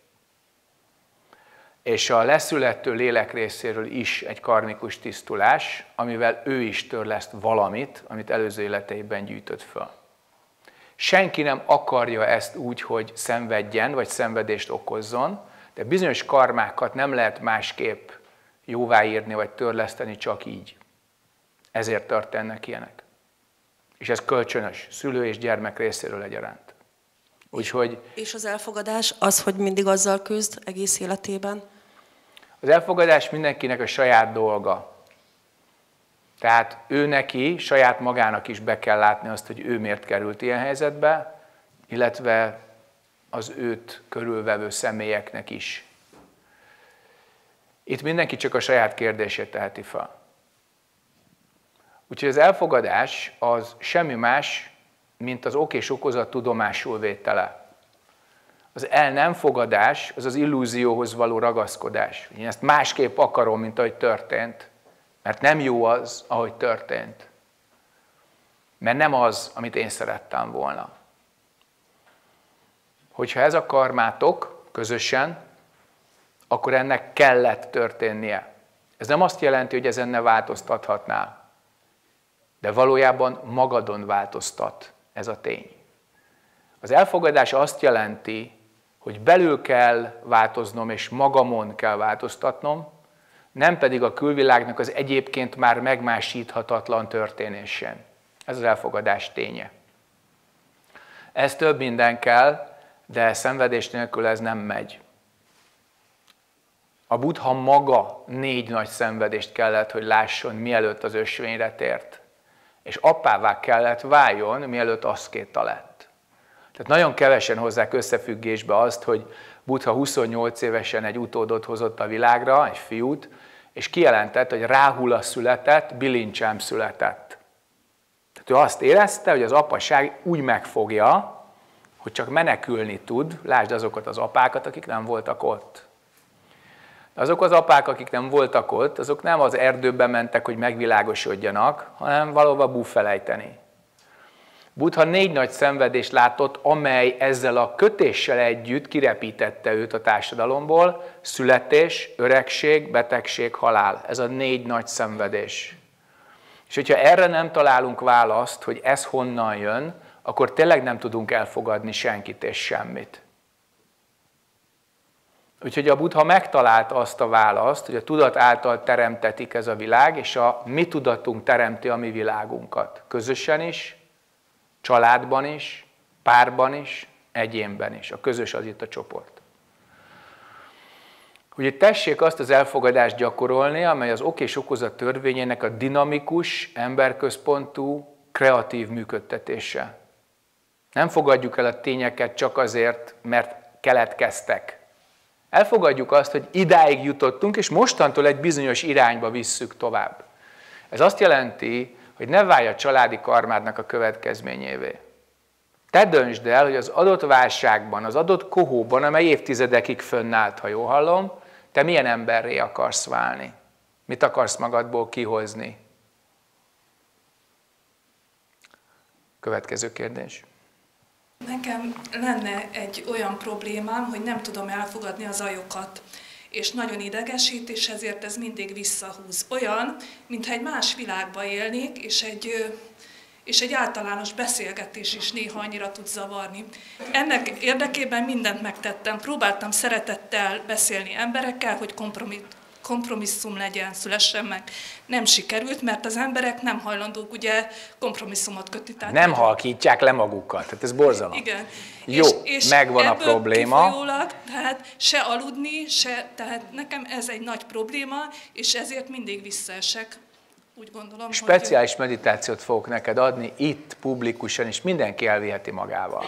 És a leszülető lélek részéről is egy karmikus tisztulás, amivel ő is törleszt valamit, amit előző életeiben gyűjtött föl. Senki nem akarja ezt úgy, hogy szenvedjen, vagy szenvedést okozzon, de bizonyos karmákat nem lehet másképp jóváírni, vagy törleszteni, csak így. Ezért történnek ilyenek. És ez kölcsönös, szülő és gyermek részéről egyaránt. Úgyhogy... És az elfogadás az, hogy mindig azzal küzd egész életében? Az elfogadás mindenkinek a saját dolga. Tehát ő neki, saját magának is be kell látni azt, hogy ő miért került ilyen helyzetbe, illetve az őt körülvevő személyeknek is. Itt mindenki csak a saját kérdését teheti fel. Úgyhogy az elfogadás az semmi más, mint az ok és okozat tudomásul vétele. Az el nem fogadás, az az illúzióhoz való ragaszkodás. Én ezt másképp akarom, mint ahogy történt. Mert nem jó az, ahogy történt. Mert nem az, amit én szerettem volna. Hogyha ez a karmátok közösen, akkor ennek kellett történnie. Ez nem azt jelenti, hogy ezen ne változtathatnál. De valójában magadon változtat ez a tény. Az elfogadás azt jelenti, hogy belül kell változnom, és magamon kell változtatnom, nem pedig a külvilágnak az egyébként már megmásíthatatlan történésén. Ez az elfogadás ténye. Ez több minden kell, de szenvedés nélkül ez nem megy. A Buddha maga négy nagy szenvedést kellett, hogy lásson, mielőtt az ösvényre tért. És appává kellett váljon, mielőtt aszkéta lett. Tehát nagyon kevesen hozzák összefüggésbe azt, hogy Buddha huszonnyolc évesen egy utódot hozott a világra, egy fiút, és kijelentett, hogy Ráhula született, bilincsám született. Tehát ő azt érezte, hogy az apaság úgy megfogja, hogy csak menekülni tud, lásd azokat az apákat, akik nem voltak ott. De azok az apák, akik nem voltak ott, azok nem az erdőbe mentek, hogy megvilágosodjanak, hanem valahova búfelejteni. Buddha négy nagy szenvedést látott, amely ezzel a kötéssel együtt kirepítette őt a társadalomból: születés, öregség, betegség, halál. Ez a négy nagy szenvedés. És hogyha erre nem találunk választ, hogy ez honnan jön, akkor tényleg nem tudunk elfogadni senkit és semmit. Úgyhogy a Buddha megtalálta azt a választ, hogy a tudat által teremtetik ez a világ, és a mi tudatunk teremti a mi világunkat. Közösen is, családban is, párban is, egyénben is. A közös az itt a csoport. Ugye tessék azt az elfogadást gyakorolni, amely az ok és okozat törvényének a dinamikus, emberközpontú, kreatív működtetése. Nem fogadjuk el a tényeket csak azért, mert keletkeztek. Elfogadjuk azt, hogy idáig jutottunk, és mostantól egy bizonyos irányba visszük tovább. Ez azt jelenti, hogy ne válj a családi karmádnak a következményévé. Te döntsd el, hogy az adott válságban, az adott kohóban, amely évtizedekig fönnállt, ha jól hallom, te milyen emberré akarsz válni. Mit akarsz magadból kihozni? Következő kérdés. Nekem lenne egy olyan problémám, hogy nem tudom elfogadni a zajokat, és nagyon idegesít, és ezért ez mindig visszahúz. Olyan, mintha egy más világba élnék, és egy, és egy általános beszélgetés is néha annyira tud zavarni. Ennek érdekében mindent megtettem. Próbáltam szeretettel beszélni emberekkel, hogy kompromiss, kompromisszum legyen, szülessen meg. Nem sikerült, mert az emberek nem hajlandók ugye kompromisszumot kötni. Tehát nem halkítják le magukat, tehát ez borzalom. Igen. Jó, és, és megvan a probléma. Kifolyólag, tehát se aludni, se, tehát nekem ez egy nagy probléma, és ezért mindig visszaesek. Úgy gondolom, Speciális hogy... meditációt fogok neked adni itt, publikusan, és mindenki elviheti magával.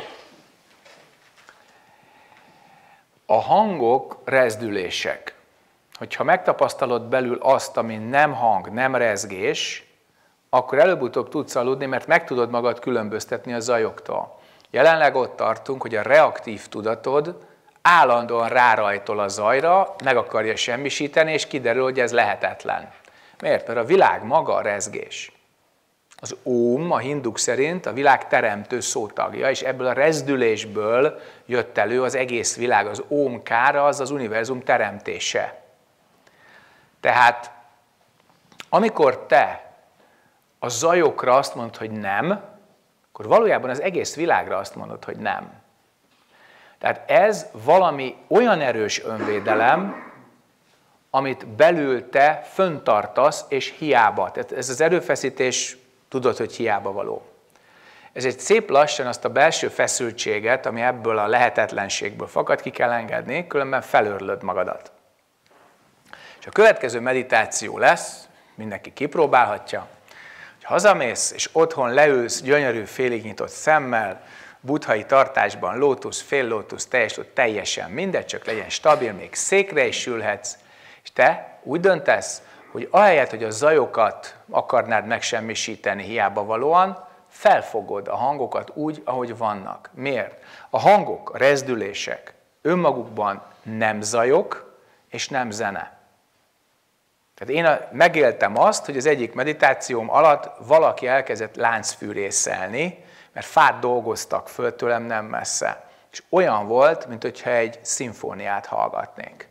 A hangok rezdülések. Hogyha megtapasztalod belül azt, ami nem hang, nem rezgés, akkor előbb-utóbb tudsz aludni, mert meg tudod magad különböztetni a zajoktól. Jelenleg ott tartunk, hogy a reaktív tudatod állandóan rárajtol a zajra, meg akarja semmisíteni, és kiderül, hogy ez lehetetlen. Miért? Mert a világ maga a rezgés. Az óm a hinduk szerint a világ teremtő szótagja, és ebből a rezdülésből jött elő az egész világ. Az ómkára az az univerzum teremtése. Tehát amikor te a zajokra azt mondod, hogy nem, akkor valójában az egész világra azt mondod, hogy nem. Tehát ez valami olyan erős önvédelem, amit belül te föntartasz, és hiába. Tehát ez az erőfeszítés, tudod, hogy hiába való. Ez egy szép lassan azt a belső feszültséget, ami ebből a lehetetlenségből fakad, ki kell engedni, különben felőrlöd magadat. És a következő meditáció lesz, mindenki kipróbálhatja, hogy hazamész, és otthon leülsz gyönyörű, félig nyitott szemmel, buddhai tartásban, lótusz, fél lótusz, teljes lótusz, teljesen mindegy, csak legyen stabil, még székre is ülhetsz, és te úgy döntesz, hogy ahelyett, hogy a zajokat akarnád megsemmisíteni hiába valóan, felfogod a hangokat úgy, ahogy vannak. Miért? A hangok, a rezdülések önmagukban nem zajok és nem zene. Tehát én megéltem azt, hogy az egyik meditációm alatt valaki elkezdett láncfűrészelni, mert fát dolgoztak föl tőlem nem messze. És olyan volt, mintha egy szimfóniát hallgatnénk.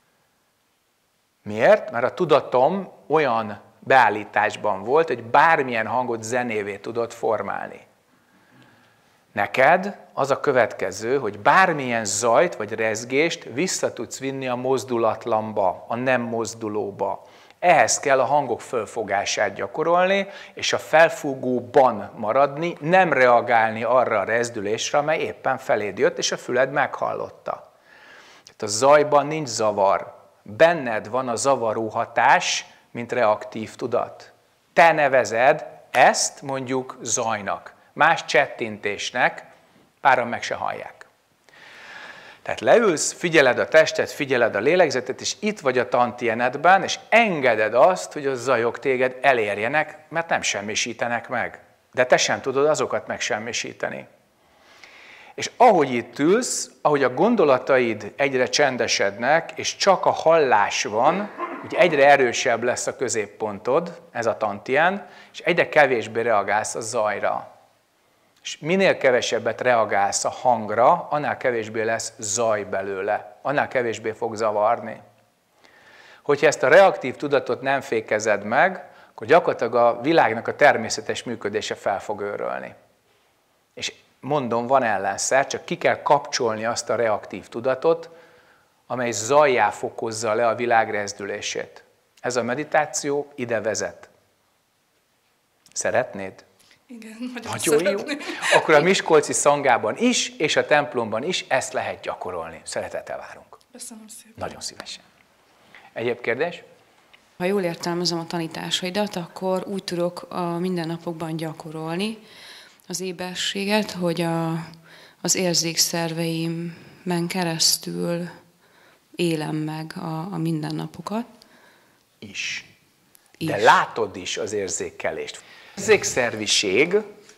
Miért? Mert a tudatom olyan beállításban volt, hogy bármilyen hangot zenévé tudott formálni. Neked az a következő, hogy bármilyen zajt vagy rezgést vissza tudsz vinni a mozdulatlanba, a nem mozdulóba. Ehhez kell a hangok fölfogását gyakorolni, és a felfúgóban maradni, nem reagálni arra a rezdülésre, amely éppen feléd jött, és a füled meghallotta. Tehát a zajban nincs zavar. Benned van a zavaró hatás, mint reaktív tudat. Te nevezed ezt mondjuk zajnak, más csettintésnek, páran meg se hallják. Tehát leülsz, figyeled a testet, figyeled a lélegzetet, és itt vagy a tantienedben, és engeded azt, hogy a zajok téged elérjenek, mert nem semmisítenek meg. De te sem tudod azokat megsemmisíteni. És ahogy itt ülsz, ahogy a gondolataid egyre csendesednek, és csak a hallás van, ugye egyre erősebb lesz a középpontod, ez a tantien, és egyre kevésbé reagálsz a zajra. És minél kevesebbet reagálsz a hangra, annál kevésbé lesz zaj belőle, annál kevésbé fog zavarni. Hogyha ezt a reaktív tudatot nem fékezed meg, akkor gyakorlatilag a világnak a természetes működése fel fog őrölni. És mondom, van ellenszer, csak ki kell kapcsolni azt a reaktív tudatot, amely zajjá fokozza le a világ rezdülését. Ez a meditáció ide vezet. Szeretnéd? Igen, nagyon, nagyon jó. Akkor a miskolci szangában is, és a templomban is ezt lehet gyakorolni. Szeretettel várunk. Köszönöm szépen. Nagyon szívesen. Egyéb kérdés? Ha jól értelmezem a tanításaidat, akkor úgy tudok a mindennapokban gyakorolni az éberséget, hogy a, az érzékszerveimen keresztül élem meg a, a mindennapokat. Is. is. De látod is az érzékelést. Érzékszerviség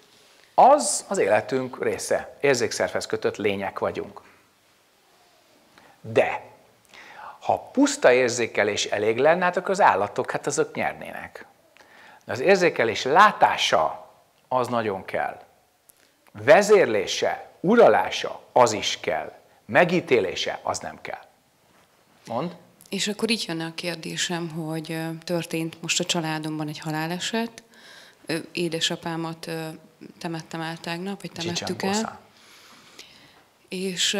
az az életünk része. Érzékszervhez kötött lények vagyunk. De ha puszta érzékelés elég lenne, hát akkor az állatok, hát azok nyernének. De az érzékelés látása, az nagyon kell. Vezérlése, uralása, az is kell. Megítélése, az nem kell. Mondd. És akkor így jönne a kérdésem, hogy történt most a családomban egy haláleset, édesapámat temettem el tegnap, vagy temettük el. És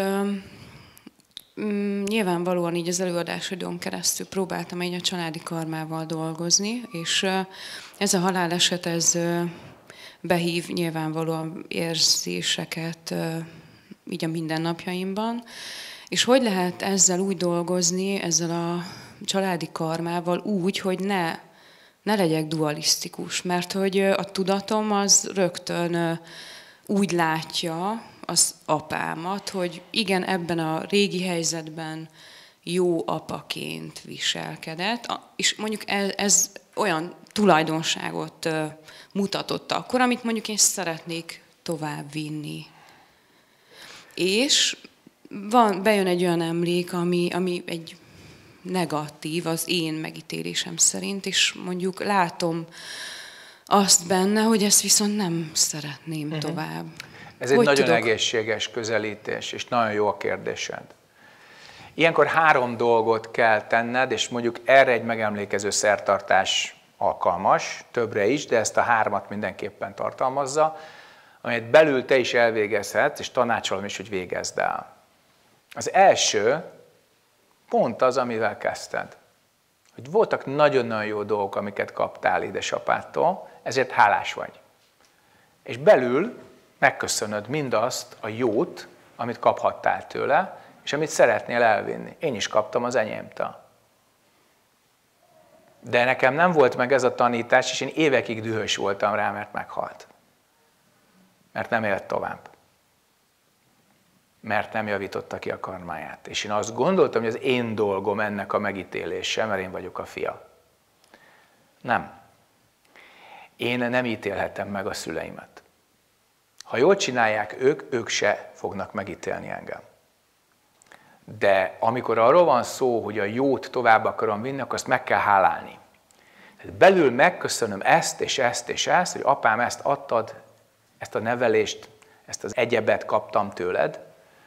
mm, nyilvánvalóan így az előadásodon keresztül próbáltam egy a családi karmával dolgozni, és ez a haláleset, ez behív nyilvánvalóan érzéseket így a mindennapjaimban. És hogy lehet ezzel úgy dolgozni, ezzel a családi karmával úgy, hogy ne, ne legyek dualisztikus, mert hogy a tudatom az rögtön úgy látja az apámat, hogy igen, ebben a régi helyzetben jó apaként viselkedett, és mondjuk ez, ez olyan tulajdonságot mutatott akkor, amit mondjuk én szeretnék tovább vinni. És van, bejön egy olyan emlék, ami, ami egy negatív az én megítélésem szerint, és mondjuk látom azt benne, hogy ezt viszont nem szeretném uh-huh. tovább. Ez hogy egy nagyon tudok... egészséges közelítés, és nagyon jó a kérdésed. Ilyenkor három dolgot kell tenned, és mondjuk erre egy megemlékező szertartás alkalmas, többre is, de ezt a hármat mindenképpen tartalmazza, amelyet belül te is elvégezhetsz, és tanácsolom is, hogy végezd el. Az első pont az, amivel kezdted. Hogy voltak nagyon-nagyon jó dolgok, amiket kaptál édesapától, ezért hálás vagy. És belül megköszönöd mindazt a jót, amit kaphattál tőle, és amit szeretnél elvinni. Én is kaptam az enyémtől. De nekem nem volt meg ez a tanítás, és én évekig dühös voltam rá, mert meghalt. Mert nem élt tovább. Mert nem javította ki a karmáját. És én azt gondoltam, hogy az én dolgom ennek a megítélése, mert én vagyok a fia. Nem. Én nem ítélhetem meg a szüleimet. Ha jól csinálják ők, ők se fognak megítélni engem. De amikor arról van szó, hogy a jót tovább akarom vinni, akkor azt meg kell hálálni. Tehát belül megköszönöm ezt és ezt és ezt, hogy apám, ezt adtad, ezt a nevelést, ezt az egyebet kaptam tőled.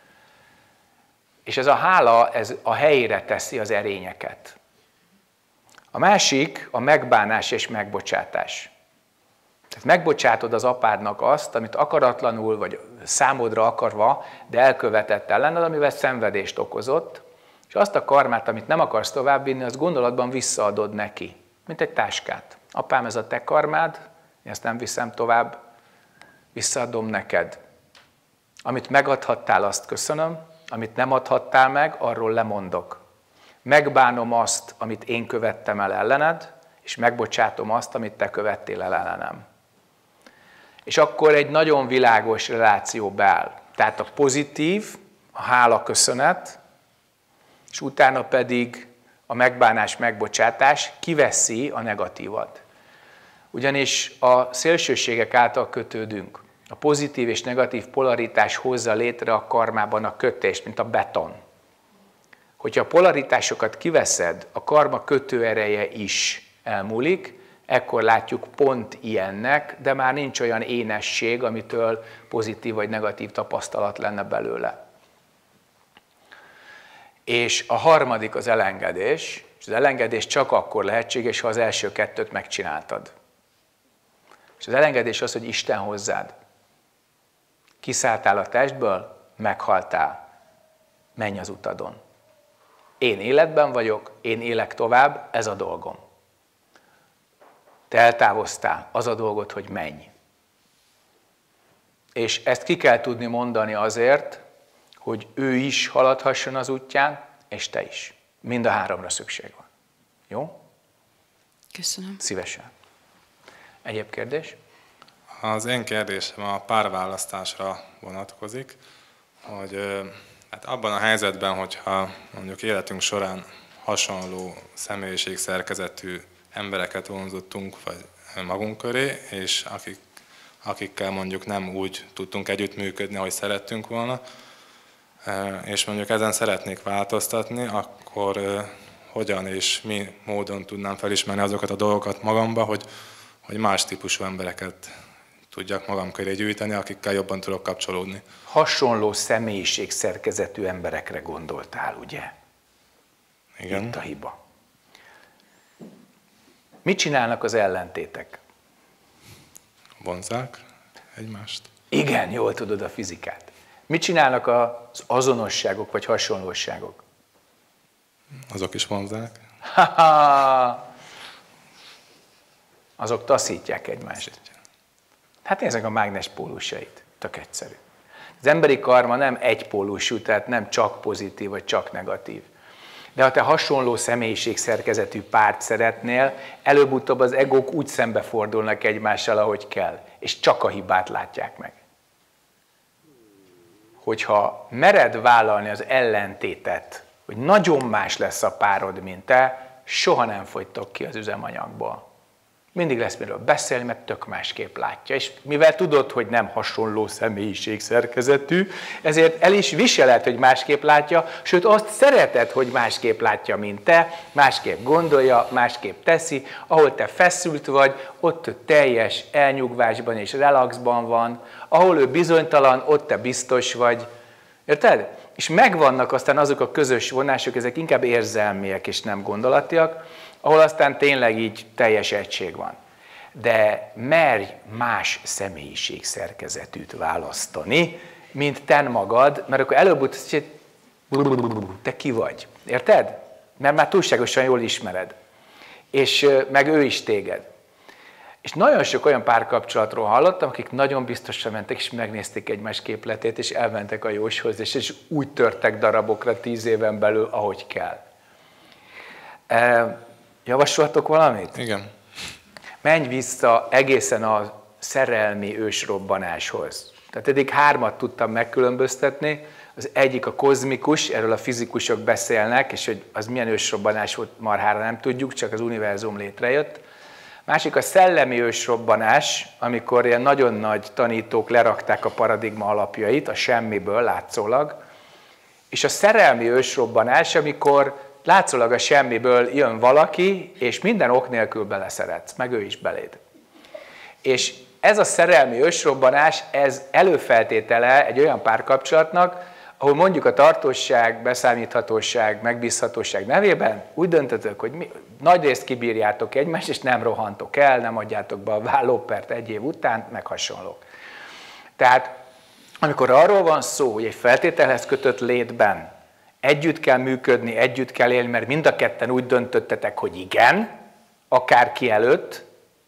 És ez a hála, ez a helyére teszi az erényeket. A másik a megbánás és megbocsátás. Tehát megbocsátod az apádnak azt, amit akaratlanul, vagy számodra akarva, de elkövetett ellened, amivel szenvedést okozott, és azt a karmát, amit nem akarsz továbbvinni, azt gondolatban visszaadod neki, mint egy táskát. Apám, ez a te karmád, én ezt nem viszem tovább, visszaadom neked. Amit megadhattál, azt köszönöm, amit nem adhattál meg, arról lemondok. Megbánom azt, amit én követtem el ellened, és megbocsátom azt, amit te követtél el ellenem. És akkor egy nagyon világos reláció beáll. Tehát a pozitív, a hála, köszönet, és utána pedig a megbánás, megbocsátás kiveszi a negatívat. Ugyanis a szélsőségek által kötődünk. A pozitív és negatív polaritás hozza létre a karmában a kötést, mint a beton. Hogyha a polaritásokat kiveszed, a karma kötőereje is elmúlik, ekkor látjuk pont ilyennek, de már nincs olyan énesség, amitől pozitív vagy negatív tapasztalat lenne belőle. És a harmadik az elengedés, és az elengedés csak akkor lehetséges, ha az első kettőt megcsináltad. És az elengedés az, hogy Isten hozzád. Kiszálltál a testből, meghaltál. Menj az utadon. Én életben vagyok, én élek tovább, ez a dolgom. Te eltávoztál, az a dolgod, hogy menj. És ezt ki kell tudni mondani azért, hogy ő is haladhasson az útján, és te is. Mind a háromra szükség van. Jó? Köszönöm. Szívesen. Egyéb kérdés? Az én kérdésem a párválasztásra vonatkozik, hogy hát abban a helyzetben, hogyha mondjuk életünk során hasonló személyiségszerkezetű embereket vonzottunk vagy magunk köré, és akik, akikkel mondjuk nem úgy tudtunk együttműködni, ahogy szerettünk volna, és mondjuk ezen szeretnék változtatni, akkor hogyan és mi módon tudnám felismerni azokat a dolgokat magamba, hogy, hogy más típusú embereket tudjak magam köré gyűjteni, akikkel jobban tudok kapcsolódni. Hasonló személyiségszerkezetű emberekre gondoltál, ugye? Igen. Itt a hiba. Mit csinálnak az ellentétek? Vonzzák egymást. Igen, jól tudod a fizikát. Mit csinálnak az azonosságok vagy hasonlóságok? Azok is vonzzák. Ha-ha! Azok taszítják egymást. Hát nézzük a mágnes pólusait. Tök egyszerű. Az emberi karma nem egypólusú, tehát nem csak pozitív vagy csak negatív. De ha te hasonló személyiségszerkezetű párt szeretnél, előbb-utóbb az egók úgy szembefordulnak egymással, ahogy kell, és csak a hibát látják meg. Hogyha mered vállalni az ellentétet, hogy nagyon más lesz a párod, mint te, soha nem fogytok ki az üzemanyagból. Mindig lesz miről beszélni, mert tök másképp látja. És mivel tudod, hogy nem hasonló személyiségszerkezetű, ezért el is viseled, hogy másképp látja, sőt azt szereted, hogy másképp látja, mint te, másképp gondolja, másképp teszi. Ahol te feszült vagy, ott ő teljes elnyugvásban és relaxban van. Ahol ő bizonytalan, ott te biztos vagy. Érted? És megvannak aztán azok a közös vonások, ezek inkább érzelmiek és nem gondolatiak, ahol aztán tényleg így teljes egység van. De merj más személyiségszerkezetűt választani, mint te magad, mert akkor előbb te ki vagy. Érted? Mert már túlságosan jól ismered. És meg ő is téged. És nagyon sok olyan párkapcsolatról hallottam, akik nagyon biztosan mentek, és megnézték egymás képletét, és elmentek a jóshoz, és úgy törtek darabokra tíz éven belül, ahogy kell. Javasoltok valamit? Igen. Menj vissza egészen a szerelmi ősrobbanáshoz. Tehát eddig hármat tudtam megkülönböztetni. Az egyik a kozmikus, erről a fizikusok beszélnek, és hogy az milyen ősrobbanás volt, marhára nem tudjuk, csak az univerzum létrejött. Másik a szellemi ősrobbanás, amikor ilyen nagyon nagy tanítók lerakták a paradigma alapjait, a semmiből látszólag, és a szerelmi ősrobbanás, amikor látszólag a semmiből jön valaki, és minden ok nélkül beleszeretsz, meg ő is beléd. És ez a szerelmi ősrobbanás, ez előfeltétele egy olyan párkapcsolatnak, ahol mondjuk a tartóság, beszámíthatóság, megbízhatóság nevében úgy döntötök, hogy mi, nagy részt kibírjátok egymást, és nem rohantok el, nem adjátok be a vállópert egy év után, meg hasonlók. Tehát amikor arról van szó, hogy egy feltételhez kötött létben együtt kell működni, együtt kell élni, mert mind a ketten úgy döntöttetek, hogy igen, akárki előtt,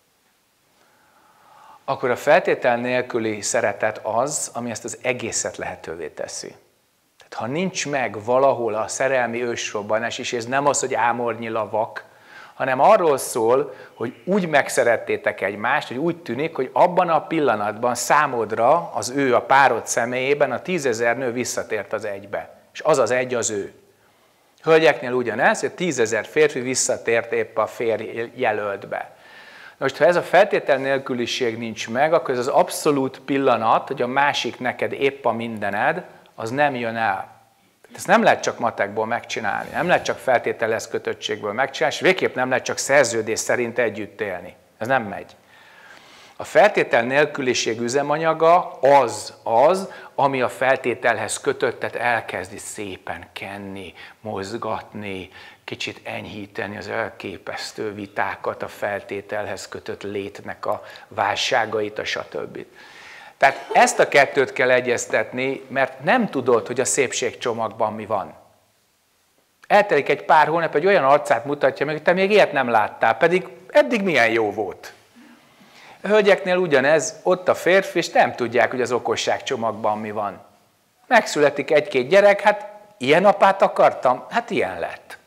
akkor a feltétel nélküli szeretet az, ami ezt az egészet lehetővé teszi. Tehát ha nincs meg valahol a szerelmi ősrobbanás, és ez nem az, hogy ámornyi lavak, hanem arról szól, hogy úgy megszerettétek egymást, hogy úgy tűnik, hogy abban a pillanatban számodra az ő a párod személyében a tízezer nő visszatért az egybe. És az az egy az ő. Hölgyeknél ugyanez, hogy tízezer férfi visszatért épp a férj jelöltbe. Most, ha ez a feltétel nélküliség nincs meg, akkor ez az abszolút pillanat, hogy a másik neked épp a mindened, az nem jön el. Ezt nem lehet csak matekból megcsinálni, nem lehet csak feltételez kötöttségből megcsinálni, és végképp nem lehet csak szerződés szerint együtt élni. Ez nem megy. A feltétel nélküliség üzemanyaga az az, ami a feltételhez kötöttet elkezdi szépen kenni, mozgatni, kicsit enyhíteni az elképesztő vitákat, a feltételhez kötött létnek a válságait, a stb. Tehát ezt a kettőt kell egyeztetni, mert nem tudod, hogy a szépségcsomagban mi van. Eltelik egy pár hónap, egy olyan arcát mutatja meg, hogy te még ilyet nem láttál, pedig eddig milyen jó volt. A hölgyeknél ugyanez, ott a férfi, és nem tudják, hogy az okosságcsomagban mi van. Megszületik egy-két gyerek, hát ilyen apát akartam, hát ilyen lett.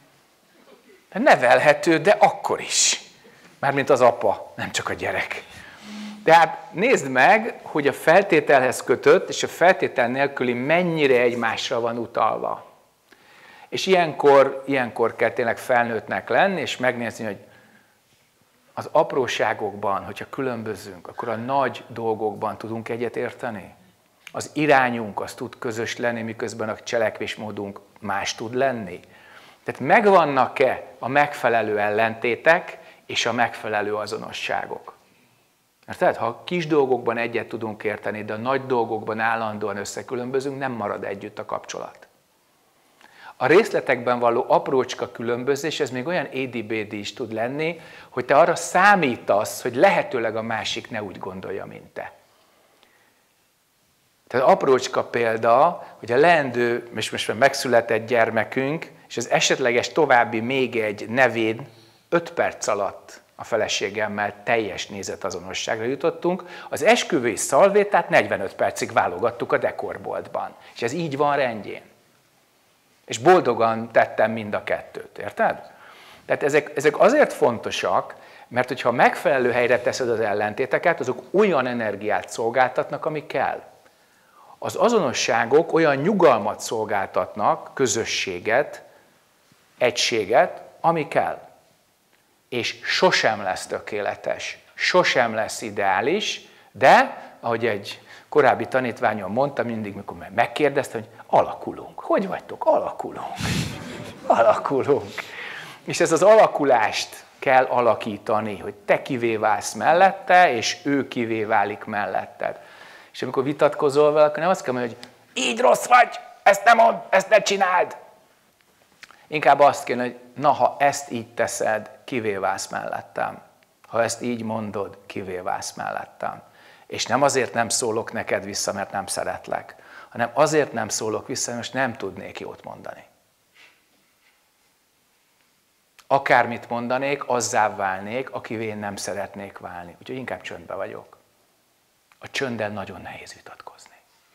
Nevelhető, de akkor is. Mármint az apa, nem csak a gyerek. Tehát nézd meg, hogy a feltételhez kötött és a feltétel nélküli mennyire egymásra van utalva. És ilyenkor, ilyenkor kell tényleg felnőttnek lenni, és megnézni, hogy az apróságokban, hogyha különbözünk, akkor a nagy dolgokban tudunk egyet érteni. Az irányunk az tud közös lenni, miközben a cselekvésmódunk más tud lenni. Tehát megvannak-e a megfelelő ellentétek és a megfelelő azonosságok? Mert ha a kis dolgokban egyet tudunk érteni, de a nagy dolgokban állandóan összekülönbözünk, nem marad együtt a kapcsolat. A részletekben való aprócska különbözés, ez még olyan édi-bédi is tud lenni, hogy te arra számítasz, hogy lehetőleg a másik ne úgy gondolja, mint te. Tehát aprócska példa, hogy a leendő, és most már megszületett gyermekünk, és az esetleges további még egy nevén öt perc alatt a feleségemmel teljes nézetazonosságra jutottunk, az esküvői szalvétát negyvenöt percig válogattuk a dekorboltban. És ez így van rendjén. És boldogan tettem mind a kettőt, érted? Tehát ezek, ezek azért fontosak, mert hogyha megfelelő helyre teszed az ellentéteket, azok olyan energiát szolgáltatnak, ami kell. Az azonosságok olyan nyugalmat szolgáltatnak, közösséget, egységet, ami kell. És sosem lesz tökéletes, sosem lesz ideális, de, ahogy egy korábbi tanítványom mondta, mindig, mikor megkérdezte, hogy alakulunk. Hogy vagytok? Alakulunk. Alakulunk. És ez az alakulást kell alakítani, hogy te kivé válsz mellette, és ő kivé válik melletted. És amikor vitatkozol vele, akkor nem azt kell mondani, hogy így rossz vagy, ezt nem mondd, ezt ne csináld. Inkább azt kéne, hogy na, ha ezt így teszed, kivé válsz mellettem. Ha ezt így mondod, kivé válsz mellettem. És nem azért nem szólok neked vissza, mert nem szeretlek, hanem azért nem szólok vissza, mert nem tudnék jót mondani. Akármit mondanék, azzá válnék, akivé én nem szeretnék válni. Úgyhogy inkább csöndbe vagyok. A csönddel nagyon nehéz vitatkozni.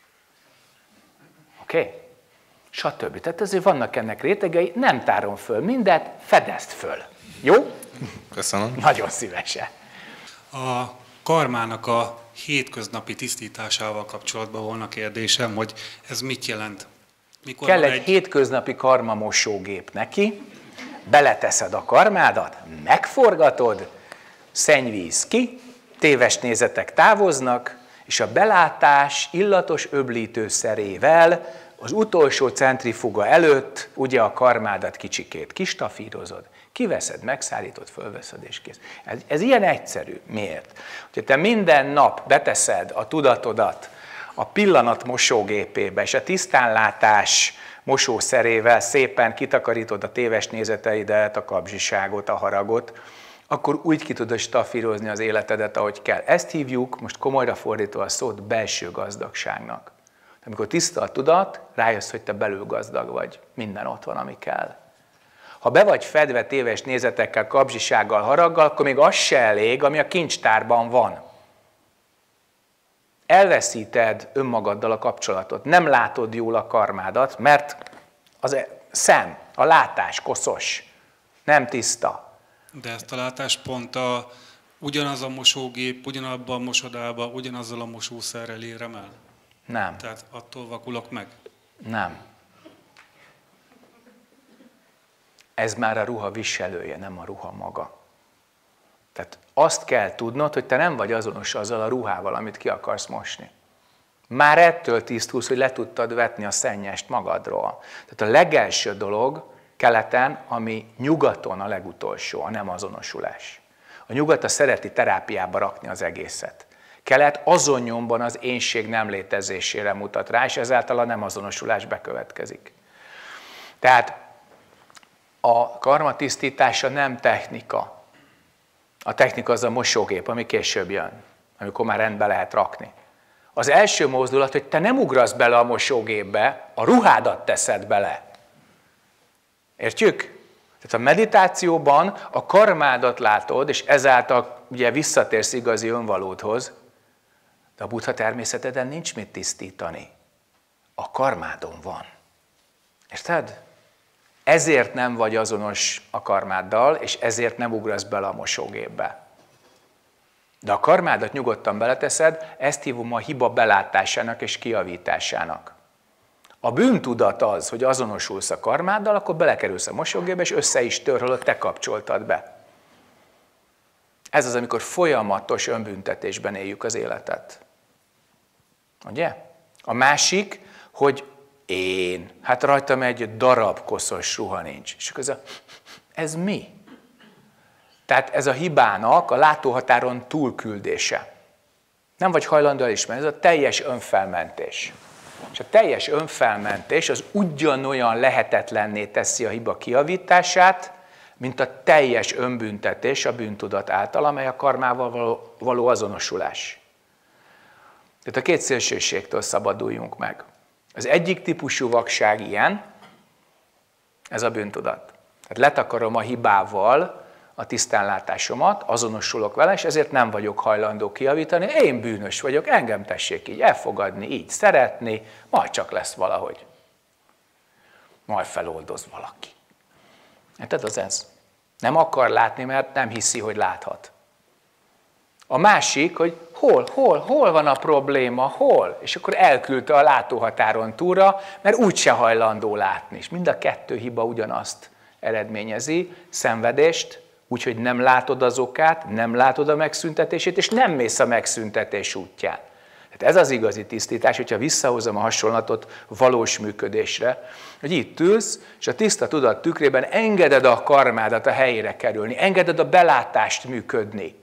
Oké? Okay? Stb. Tehát azért vannak ennek rétegei, nem tárom föl mindet, fedezd föl. Jó? Köszönöm. Nagyon szívesen. A karmának a hétköznapi tisztításával kapcsolatban volna kérdésem, hogy ez mit jelent? Mikor Kell egy, egy hétköznapi karmamosógép neki, beleteszed a karmádat, megforgatod, szennyvíz ki, téves nézetek távoznak, és a belátás illatos öblítőszerével az utolsó centrifuga előtt ugye a karmádat kicsikét kistafírozod, kiveszed, megszállítod, fölveszed és kész. Ez, ez ilyen egyszerű. Miért? Hogyha te minden nap beteszed a tudatodat a pillanat mosógépébe, és a tisztánlátás mosószerével szépen kitakarítod a téves nézeteidet, a kapzsiságot, a haragot, akkor úgy ki tudod stafírozni az életedet, ahogy kell. Ezt hívjuk, most komolyra fordítva a szót, belső gazdagságnak. Amikor tiszta a tudat, rájössz, hogy te belül gazdag vagy. Minden ott van, ami kell. Ha be vagy fedve téves nézetekkel, kapzsisággal, haraggal, akkor még az se elég, ami a kincstárban van. Elveszíted önmagaddal a kapcsolatot, nem látod jól a karmádat, mert az szem, a látás koszos, nem tiszta. De ezt a látáspont a, ugyanaz a mosógép, ugyanabban a mosodába, ugyanazzal a mosószerrel érem el? Nem. Tehát attól vakulok meg? Nem. Ez már a ruha viselője, nem a ruha maga. Tehát azt kell tudnod, hogy te nem vagy azonos azzal a ruhával, amit ki akarsz mosni. Már ettől tisztulsz, hogy le tudtad vetni a szennyest magadról. Tehát a legelső dolog keleten, ami nyugaton a legutolsó, a nem azonosulás. A nyugat a szereti terápiába rakni az egészet. Kelet azon nyomban az énség nem létezésére mutat rá, és ezáltal a nem azonosulás bekövetkezik. Tehát a karma tisztítása nem technika. A technika az a mosógép, ami később jön, amikor már rendbe lehet rakni. Az első mozdulat, hogy te nem ugrasz bele a mosógépbe, a ruhádat teszed bele. Értjük? Tehát a meditációban a karmádat látod, és ezáltal ugye visszatérsz igazi önvalódhoz, de a buddha természeteden nincs mit tisztítani. A karmádon van. Érted? Ezért nem vagy azonos a karmáddal, és ezért nem ugrasz bele a mosógépbe. De a karmádat nyugodtan beleteszed, ezt hívom a hiba belátásának és kijavításának. A bűntudat az, hogy azonosulsz a karmáddal, akkor belekerülsz a mosógépbe, és össze is tör, holott te kapcsoltad be. Ez az, amikor folyamatos önbüntetésben éljük az életet. Ugye? A másik, hogy én, hát rajtam egy darab koszos ruha nincs. És akkor ez, a, ez mi? Tehát ez a hibának a látóhatáron túlküldése. Nem vagy hajlandó elismerni, ez a teljes önfelmentés. És a teljes önfelmentés az ugyanolyan lehetetlenné teszi a hiba kijavítását, mint a teljes önbüntetés a bűntudat által, amely a karmával való, való azonosulás. Tehát a két szélsőségtől szabaduljunk meg. Az egyik típusú vakság ilyen, ez a bűntudat. Tehát letakarom a hibával a tisztánlátásomat, azonosulok vele, és ezért nem vagyok hajlandó kijavítani. Én bűnös vagyok, engem tessék így elfogadni, így szeretni, majd csak lesz valahogy. Majd feloldoz valaki. Tehát az ez. Nem akar látni, mert nem hiszi, hogy láthat. A másik, hogy hol, hol, hol van a probléma, hol? És akkor elküldte a látóhatáron túlra, mert úgyse hajlandó látni. És mind a kettő hiba ugyanazt eredményezi, szenvedést, úgyhogy nem látod az okát, nem látod a megszüntetését, és nem mész a megszüntetés útján. Tehát ez az igazi tisztítás, hogyha visszahozom a hasonlatot valós működésre, hogy itt ülsz, és a tiszta tudat tükrében engeded a karmádat a helyére kerülni, engeded a belátást működni.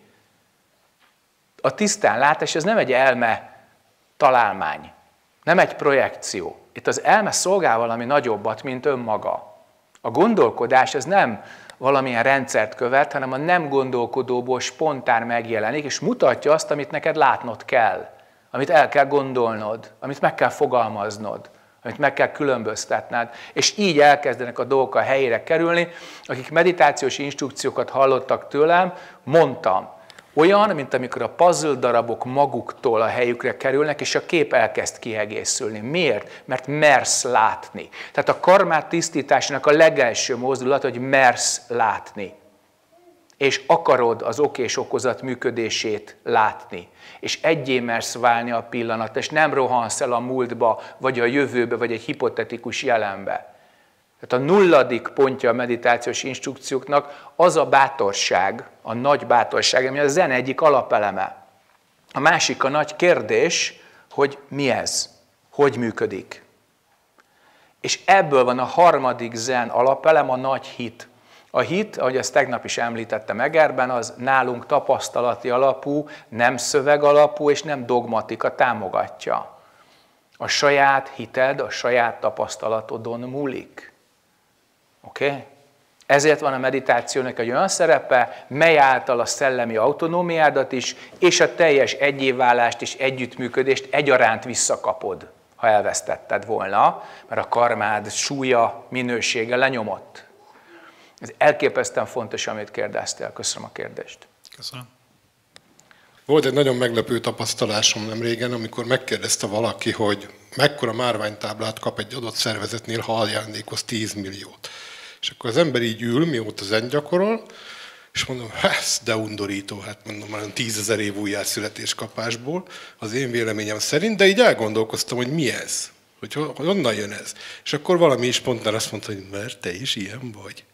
A tisztánlátás ez nem egy elme találmány, nem egy projekció. Itt az elme szolgál valami nagyobbat, mint önmaga. A gondolkodás ez nem valamilyen rendszert követ, hanem a nem gondolkodóból spontán megjelenik, és mutatja azt, amit neked látnod kell, amit el kell gondolnod, amit meg kell fogalmaznod, amit meg kell különböztetned, és így elkezdenek a dolgok a helyére kerülni. Akik meditációs instrukciókat hallottak tőlem, mondtam, olyan, mint amikor a puzzle darabok maguktól a helyükre kerülnek, és a kép elkezd kiegészülni. Miért? Mert mersz látni. Tehát a karmát tisztításának a legelső mozdulat, hogy mersz látni. És akarod az ok és okozat működését látni. És egyé mersz válni a pillanat, és nem rohansz el a múltba, vagy a jövőbe, vagy egy hipotetikus jelenbe. Tehát a nulladik pontja a meditációs instrukcióknak az a bátorság, a nagy bátorság, ami a zen egyik alapeleme. A másik a nagy kérdés, hogy mi ez, hogy működik. És ebből van a harmadik zen alapelem, a nagy hit. A hit, ahogy ezt tegnap is említettem Egerben, az nálunk tapasztalati alapú, nem szöveg alapú és nem dogmatika támogatja. A saját hited, a saját tapasztalatodon múlik. Oké? Okay? Ezért van a meditációnak egy olyan szerepe, mely által a szellemi autonómiádat is, és a teljes egyéválást és együttműködést egyaránt visszakapod, ha elvesztetted volna, mert a karmád súlya, minősége lenyomott. Ez elképesztően fontos, amit kérdeztél. Köszönöm a kérdést. Köszönöm. Volt egy nagyon meglepő tapasztalásom nem régen, amikor megkérdezte valaki, hogy mekkora márványtáblát kap egy adott szervezetnél, ha ajándékoz tíz milliót. És akkor az ember így ül, mióta zen gyakorol, és mondom, ez de undorító, hát mondom, már tízezer év újjászületés kapásból, az én véleményem szerint, de így elgondolkoztam, hogy mi ez, hogy honnan jön ez. És akkor valami is spontán azt mondta, hogy mert te is ilyen vagy.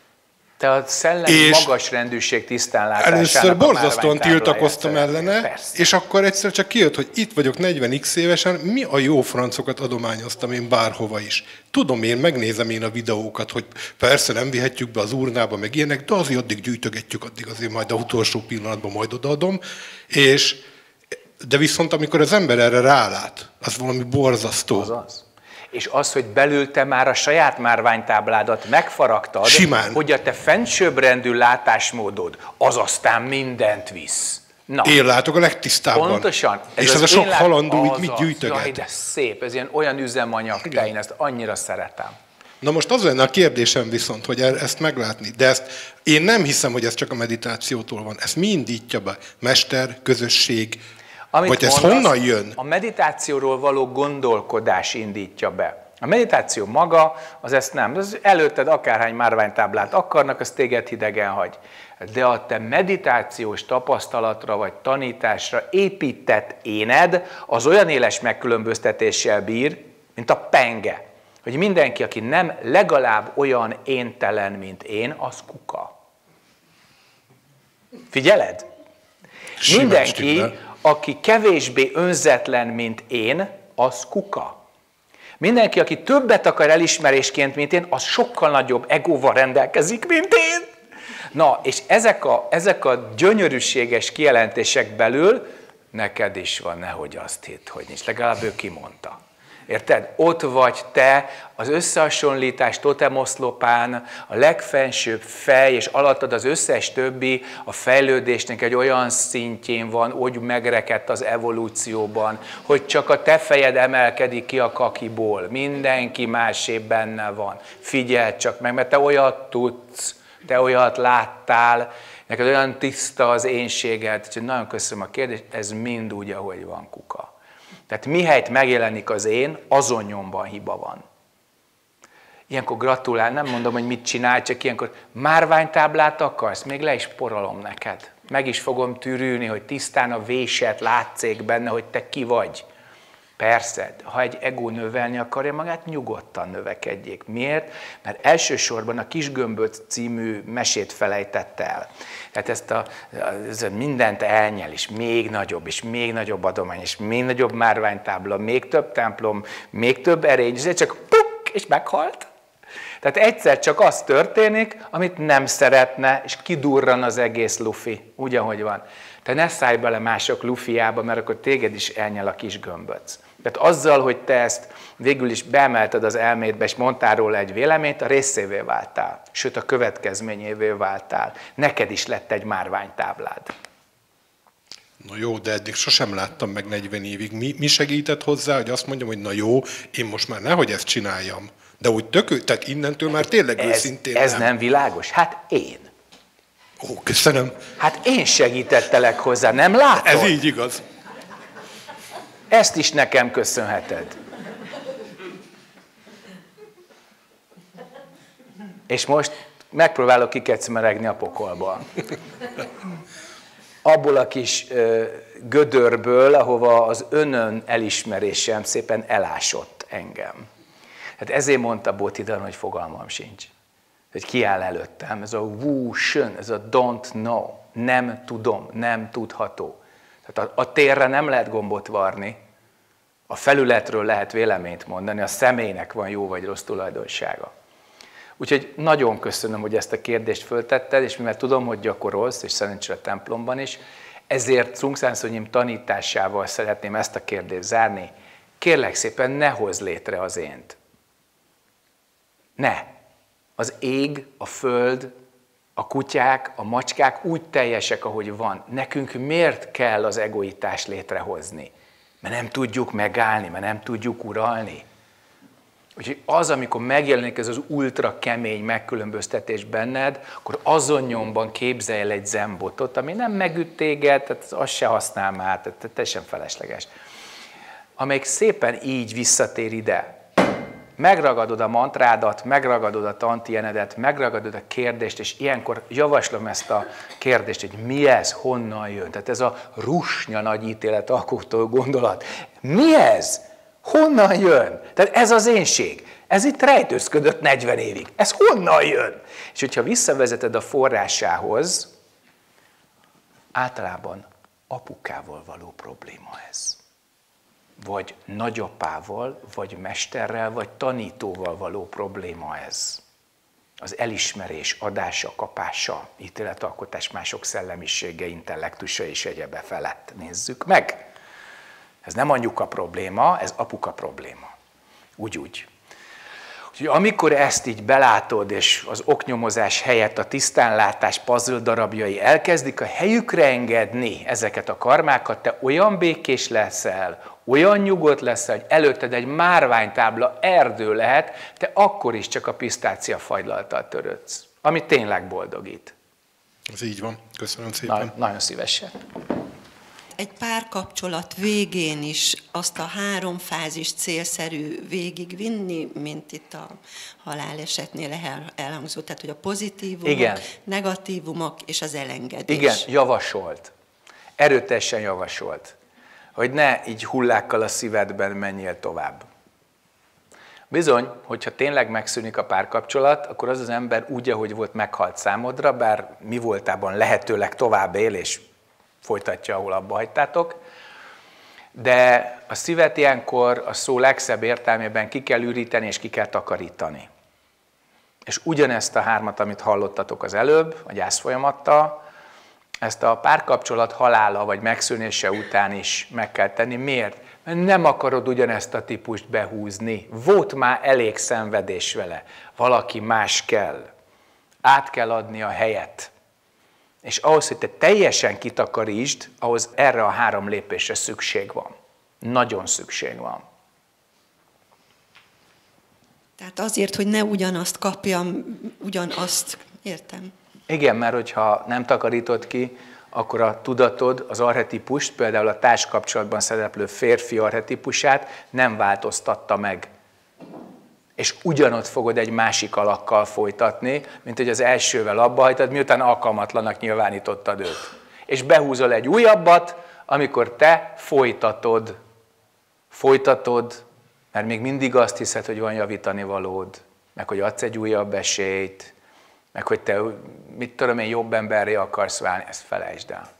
Te a szellemi magas rendűség tisztánlátásának először borzasztóan tiltakoztam ellene, persze. És akkor egyszer csak kijött, hogy itt vagyok negyven x évesen, mi a jó francokat adományoztam én bárhova is. Tudom én, megnézem én a videókat, hogy persze nem vihetjük be az urnába, meg ilyenek, de azért addig gyűjtögetjük, addig azért majd a utolsó pillanatban majd odaadom. És, de viszont amikor az ember erre rálát, az valami borzasztó. Az az. És az, hogy belül te már a saját márványtábládat megfaragtad, simán, hogy a te fennsőbbrendű látásmódod, az aztán mindent visz. Na, én látok a legtisztábban. Pontosan. Ez és ez a sok lát... halandó itt mit gyűjtöget. Jaj, de szép, ez ilyen olyan üzemanyag, te, én ezt annyira szeretem. Na most az lenne a kérdésem viszont, hogy ezt meglátni, de ezt én nem hiszem, hogy ez csak a meditációtól van. Ez mi indítja be? Mester, közösség, amit vagy ez mondasz, honnan jön? A meditációról való gondolkodás indítja be. A meditáció maga, az ezt nem. Az előtted akárhány márványtáblát akarnak, az téged hidegen hagy. De a te meditációs tapasztalatra vagy tanításra épített éned, az olyan éles megkülönböztetéssel bír, mint a penge. Hogy mindenki, aki nem legalább olyan éntelen, mint én, az kuka. Figyeled? Mindenki, aki kevésbé önzetlen, mint én, az kuka. Mindenki, aki többet akar elismerésként, mint én, az sokkal nagyobb egóval rendelkezik, mint én. Na, és ezek a, ezek a gyönyörűséges kijelentések belül neked is van, nehogy azt hidd, hogy nincs. Legalább ő kimondta. Érted? Ott vagy te az összehasonlítás totemoszlopán, a legfensőbb fej, és alattad az összes többi a fejlődésnek egy olyan szintjén van, úgy megrekedt az evolúcióban, hogy csak a te fejed emelkedik ki a kakiból. Mindenki másé benne van. Figyeld csak meg, mert te olyat tudsz, te olyat láttál, neked olyan tiszta az énséged. Úgyhogy nagyon köszönöm a kérdést, ez mind úgy, ahogy van, kuka. Tehát mihelyt megjelenik az én, azon nyomban hiba van. Ilyenkor gratulál, nem mondom, hogy mit csinálj, csak ilyenkor márványtáblát akarsz, még le is porolom neked. Meg is fogom tűrülni, hogy tisztán a véset látszék benne, hogy te ki vagy. Persze, ha egy ego növelni akarja magát, nyugodtan növekedjék. Miért? Mert elsősorban a Kisgömböc című mesét felejtette el. Tehát ezt a, ez a mindent elnyel, és még nagyobb, és még nagyobb adomány, és még nagyobb márványtábla, még több templom, még több erény, és csak puk, és meghalt. Tehát egyszer csak az történik, amit nem szeretne, és kidurran az egész lufi, úgy, ahogy van. Te ne szállj bele mások lufiába, mert akkor téged is elnyel a Kisgömböc. Tehát azzal, hogy te ezt végül is beemelted az elmédbe, és mondtál róla egy véleményt, a részévé váltál, sőt a következményévé váltál. Neked is lett egy márványtáblád. Na jó, de eddig sosem láttam meg negyven évig. Mi, mi segített hozzá, hogy azt mondjam, hogy na jó, én most már nehogy ezt csináljam. De úgy tök, tehát innentől már tényleg ez, őszintén Ez nem. nem világos? Hát én. Ó, köszönöm. Hát én segítettelek hozzá, nem látod? Ez így igaz. Ezt is nekem köszönheted. És most megpróbálok kikecmeregni a pokolból. Abból a kis ö, gödörből, ahova az önön elismerésem szépen elásott engem. Hát ezért mondta Botidan, hogy fogalmam sincs. Hogy ki áll előttem, ez a wu shun, ez a don't know, nem tudom, nem tudható. Tehát a, a térre nem lehet gombot varni, a felületről lehet véleményt mondani, a személynek van jó vagy rossz tulajdonsága. Úgyhogy nagyon köszönöm, hogy ezt a kérdést föltetted, és mivel tudom, hogy gyakorolsz, és szerencsére a templomban is, ezért Szungszánszonyim tanításával szeretném ezt a kérdést zárni. Kérlek szépen, ne hozz létre az ént. Ne. Az ég, a föld, a kutyák, a macskák úgy teljesek, ahogy van. Nekünk miért kell az egoitást létrehozni? Mert nem tudjuk megállni, mert nem tudjuk uralni. Úgyhogy az, amikor megjelenik ez az ultra kemény megkülönböztetés benned, akkor azon nyomban képzelj el egy zenbotot, ami nem megüt téged, tehát azt se használ már, tehát teljesen felesleges. Amelyik szépen így visszatér ide. Megragadod a mantrádat, megragadod a tantienedet, megragadod a kérdést, és ilyenkor javaslom ezt a kérdést, hogy mi ez, honnan jön. Tehát ez a rusnya nagy ítéletalkotó gondolat. Mi ez? Honnan jön? Tehát ez az énség. Ez itt rejtőzködött negyven évig. Ez honnan jön? És hogyha visszavezeted a forrásához, általában apukával való probléma ez. Vagy nagyapával, vagy mesterrel, vagy tanítóval való probléma ez. Az elismerés adása, kapása, ítéletalkotás mások szellemisége, intellektusa és egyebe felett. Nézzük meg! Ez nem anyuka probléma, ez apuka probléma. Úgy-úgy. Úgyhogy amikor ezt így belátod, és az oknyomozás helyett a tisztánlátás puzzle darabjai elkezdik a helyükre engedni ezeket a karmákat, te olyan békés leszel, olyan nyugodt leszel, hogy előtted egy márványtábla erdő lehet, te akkor is csak a pisztácia fagylalttal törődsz, ami tényleg boldogít. Ez így van. Köszönöm szépen. Na, nagyon szívesen. Egy párkapcsolat végén is azt a három fázis célszerű végigvinni, mint itt a halálesetnél elhangzott, tehát hogy a pozitívumok, igen, negatívumok és az elengedés. Igen, javasolt. Erőteljesen javasolt, hogy ne így hullákkal a szívedben menjél tovább. Bizony, hogyha tényleg megszűnik a párkapcsolat, akkor az az ember úgy, ahogy volt, meghalt számodra, bár mi voltában lehetőleg tovább él, és folytatja, ahol abba hagytátok. De a szívet ilyenkor a szó legszebb értelmében ki kell üríteni és ki kell takarítani. És ugyanezt a hármat, amit hallottatok az előbb, a gyászfolyamattal, ezt a párkapcsolat halála vagy megszűnése után is meg kell tenni. Miért? Mert nem akarod ugyanezt a típust behúzni. Volt már elég szenvedés vele. Valaki más kell. Át kell adni a helyet. És ahhoz, hogy te teljesen kitakarítsd, ahhoz erre a három lépésre szükség van. Nagyon szükség van. Tehát azért, hogy ne ugyanazt kapjam, ugyanazt, értem. Igen, mert hogyha nem takarítod ki, akkor a tudatod az archetipust, például a társkapcsolatban szereplő férfi archetipusát nem változtatta meg. És ugyanott fogod egy másik alakkal folytatni, mint hogy az elsővel abba hagytad, miután alkalmatlanak nyilvánítottad őt. És behúzol egy újabbat, amikor te folytatod. Folytatod, mert még mindig azt hiszed, hogy van javítani valód, meg hogy adsz egy újabb esélyt, meg hogy te, mit tudom én, jobb emberré akarsz válni, ezt felejtsd el.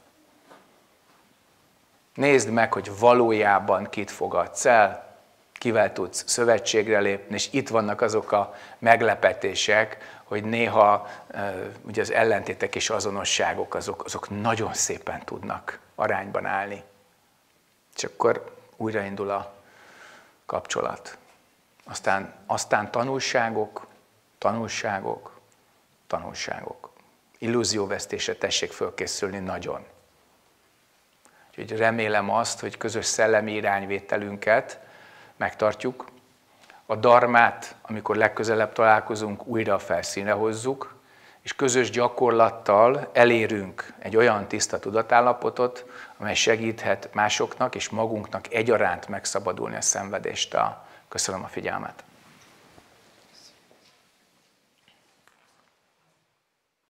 Nézd meg, hogy valójában kit fogadsz el, kivel tudsz szövetségre lépni, és itt vannak azok a meglepetések, hogy néha ugye az ellentétek és azonosságok, azok, azok nagyon szépen tudnak arányban állni. És akkor újraindul a kapcsolat. Aztán, aztán tanulságok, tanulságok, tanulságok. Illúzióvesztésre tessék fölkészülni nagyon. Úgyhogy remélem azt, hogy közös szellemi irányvételünket megtartjuk, a dharmát, amikor legközelebb találkozunk, újra a felszínre hozzuk, és közös gyakorlattal elérünk egy olyan tiszta tudatállapotot, amely segíthet másoknak és magunknak egyaránt megszabadulni a szenvedéstől. Köszönöm a figyelmet!